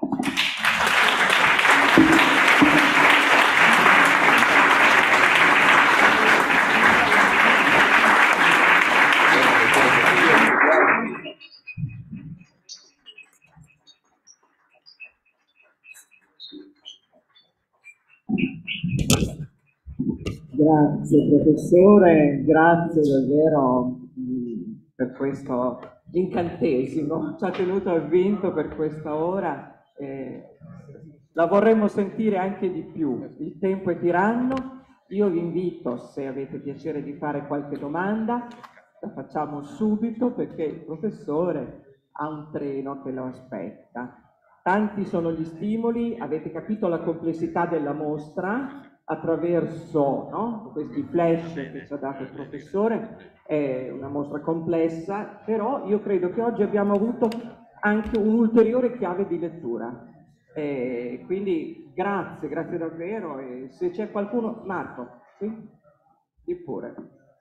Grazie professore, grazie davvero per questo incantesimo, ci ha tenuto al vinto per questa ora, la vorremmo sentire anche di più, il tempo è tiranno. Io vi invito, se avete piacere di fare qualche domanda, la facciamo subito, perché il professore ha un treno che lo aspetta. Tanti sono gli stimoli, avete capito la complessità della mostra attraverso, no, questi flash che ci ha dato il professore. È una mostra complessa, però io credo che oggi abbiamo avuto anche un'ulteriore chiave di lettura. Quindi grazie davvero. E se c'è qualcuno, Marco, sì? Di pure.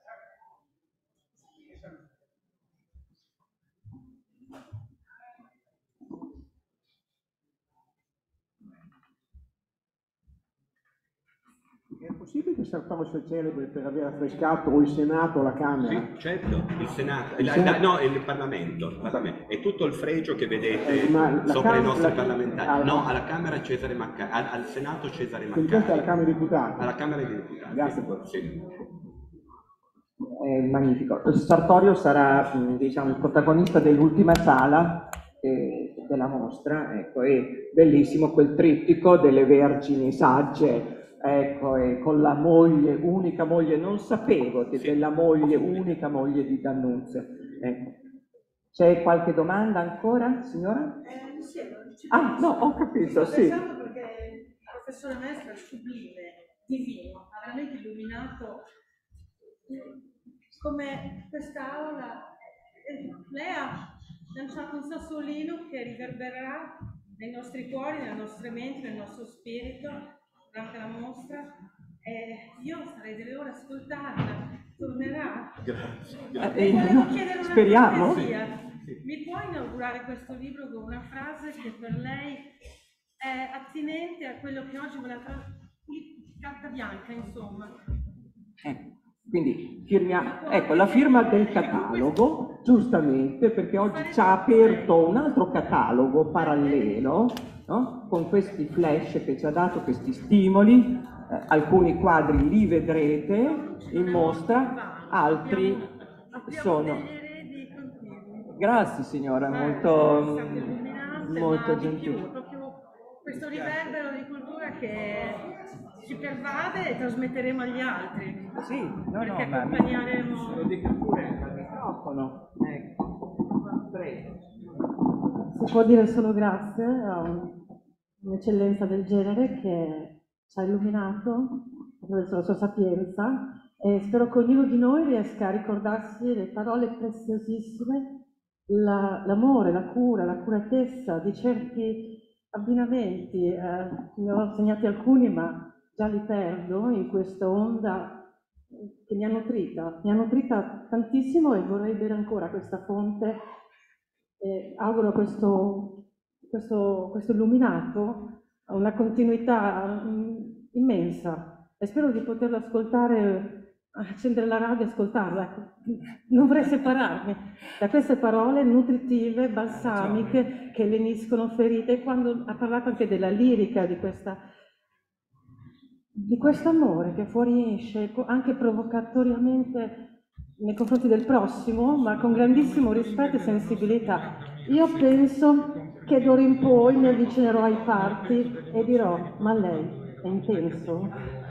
È possibile che saltasse il celebre per aver affrescato o il Senato o la Camera? Sì, certo, il Senato, no, il Parlamento, è tutto il fregio che vedete sopra i nostri parlamentari. No, alla Camera Cesare Maccari, al Senato Cesare Maccari. Quindi questa è la Camera dei Deputati? Alla Camera dei Deputati. Grazie. Sì. Magnifico. Sartorio sarà, diciamo, il protagonista dell'ultima sala della mostra, ecco, è bellissimo quel trittico delle vergini sagge. Ecco, e con la moglie, unica moglie, non sapevo della moglie, unica moglie di D'Annunzio. Ecco. C'è qualche domanda ancora, signora? Sì, ah, no, ho capito, sì. Perché il professore Maestro è sublime, divino, ha veramente illuminato come quest'aula. Lei ha lanciato un sassolino che riverbererà nei nostri cuori, nelle nostre menti, nel nostro spirito durante la mostra. Io starei delle ore a ascoltarla, tornerà. Grazie. Volevo chiedere una speriamo. cortesia. Mi può inaugurare questo libro con una frase che per lei è attinente a quello che oggi vuole fare, carta bianca, insomma. Quindi firmiamo, ecco, la firma del catalogo, giustamente, perché oggi ci ha aperto un altro catalogo parallelo, no? Con questi flash che ci ha dato, questi stimoli, alcuni quadri li vedrete in mostra, altri sono... Grazie signora, molto gentile. Proprio questo riverbero di cultura che ci pervade e trasmetteremo agli altri. Sì, perché accompagneremo... Lo dica pure al microfono. Ecco. Si può dire solo grazie a un'eccellenza del genere che ci ha illuminato attraverso la sua sapienza, e spero che ognuno di noi riesca a ricordarsi le parole preziosissime, l'amore, la cura, l'accuratezza di certi abbinamenti. Ne ho segnati alcuni, ma già li perdo in questa onda che mi ha nutrita tantissimo, e vorrei bere ancora questa fonte. Auguro a questo illuminato una continuità immensa, e spero di poterlo ascoltare, accendere la radio e ascoltarla. Ecco. Non vorrei separarmi da queste parole nutritive, balsamiche, che leniscono ferite. E quando ha parlato anche della lirica, di questo amore che fuoriesce anche provocatoriamente nei confronti del prossimo, ma con grandissimo rispetto e sensibilità. Io penso che d'ora in poi mi avvicinerò ai parti e dirò: ma lei è intenso?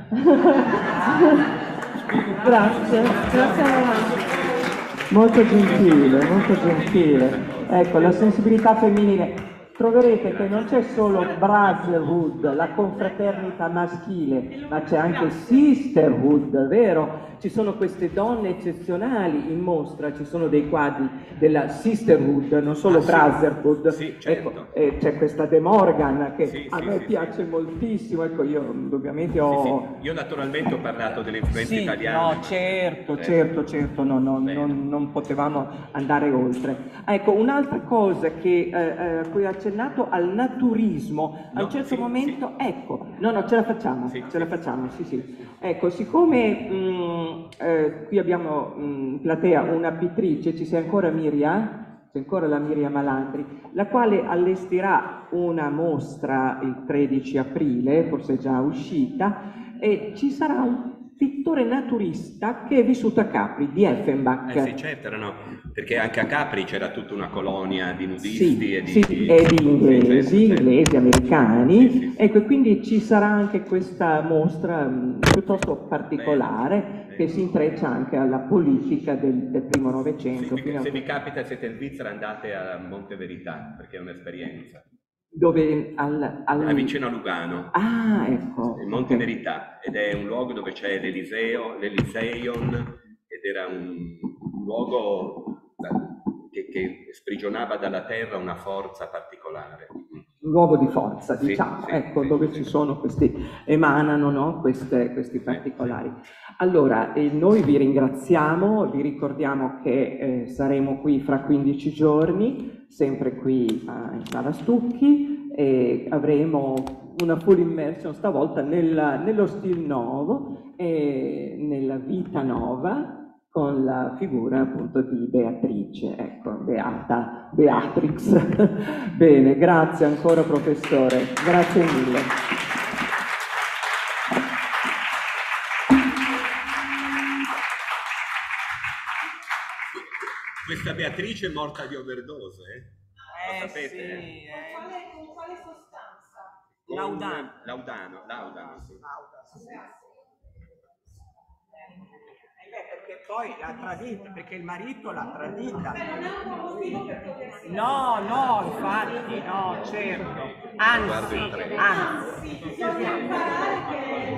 Grazie a voi. Molto gentile, molto gentile. Ecco, la sensibilità femminile. Troverete che non c'è solo brotherhood, la confraternita maschile, ma c'è anche sisterhood, vero? Ci sono queste donne eccezionali in mostra, ci sono dei quadri della sisterhood, non solo brotherhood. Sì, certo. Ecco, c'è questa De Morgan che a me piace moltissimo, ecco, io indubbiamente ho... Io naturalmente ho parlato delle influenze italiane. No, certo, non potevamo andare oltre. Ecco, un'altra cosa che a cui ho accennato, al naturismo, a un certo momento, ecco, ce la facciamo, sì. Ecco, siccome qui abbiamo in platea una pittrice, ci sei ancora Miria? C'è ancora la Miriam Malandri, la quale allestirà una mostra il 13 aprile, forse è già uscita, e ci sarà un pittore naturista che è vissuto a Capri, di Effenbach. Sì, certo, perché anche a Capri c'era tutta una colonia di nudisti e di inglesi, americani. Sì. Ecco, e quindi ci sarà anche questa mostra piuttosto particolare, che si intreccia anche alla politica del primo Novecento. Se vi capita, siete in Svizzera, andate a Monte Verità, perché è un'esperienza. Dove? Vicino a Lugano. Ah, ecco. Il Monte Verità, ed è un luogo dove c'è l'Eliseion, ed era un luogo che sprigionava dalla terra una forza particolare. Un luogo di forza, diciamo, dove ci sono emanano, no? questi particolari. Allora, noi vi ringraziamo, vi ricordiamo che saremo qui fra 15 giorni, sempre qui in Sala Stucchi, e avremo una full immersion stavolta nello stil nuovo e nella vita nova, con la figura appunto di Beatrice, ecco, Beatrix. Bene, grazie ancora professore, grazie mille. Questa Beatrice è morta di overdose, lo sapete? Sì, con quale sostanza? Laudano, sì. Perché poi l'ha tradita, perché il marito l'ha tradita. Non è un motivo per potersi... No, infatti, no, certo. Anzi, bisogna imparare che...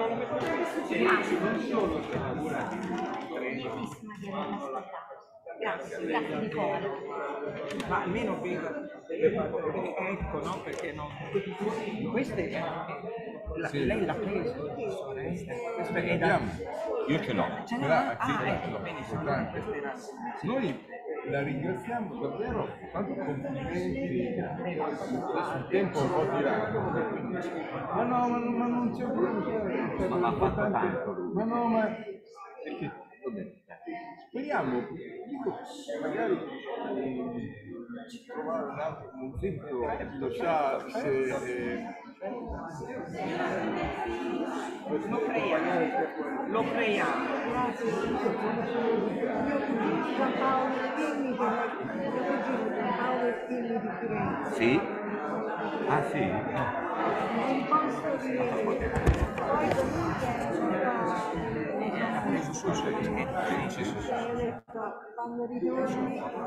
Grazie di cuore. ma almeno ecco, no? Perché no? Queste lei l'ha preso, io ce l'ho. Noi la ringraziamo davvero, tanto complimenti, adesso il tempo è un po' tirato, ma non c'è problema, ma ha fatto tanto. perché, vabbè, speriamo, dico, magari trovare un altro momento, lo creiamo. Sì? Ah sì? Quando ritorni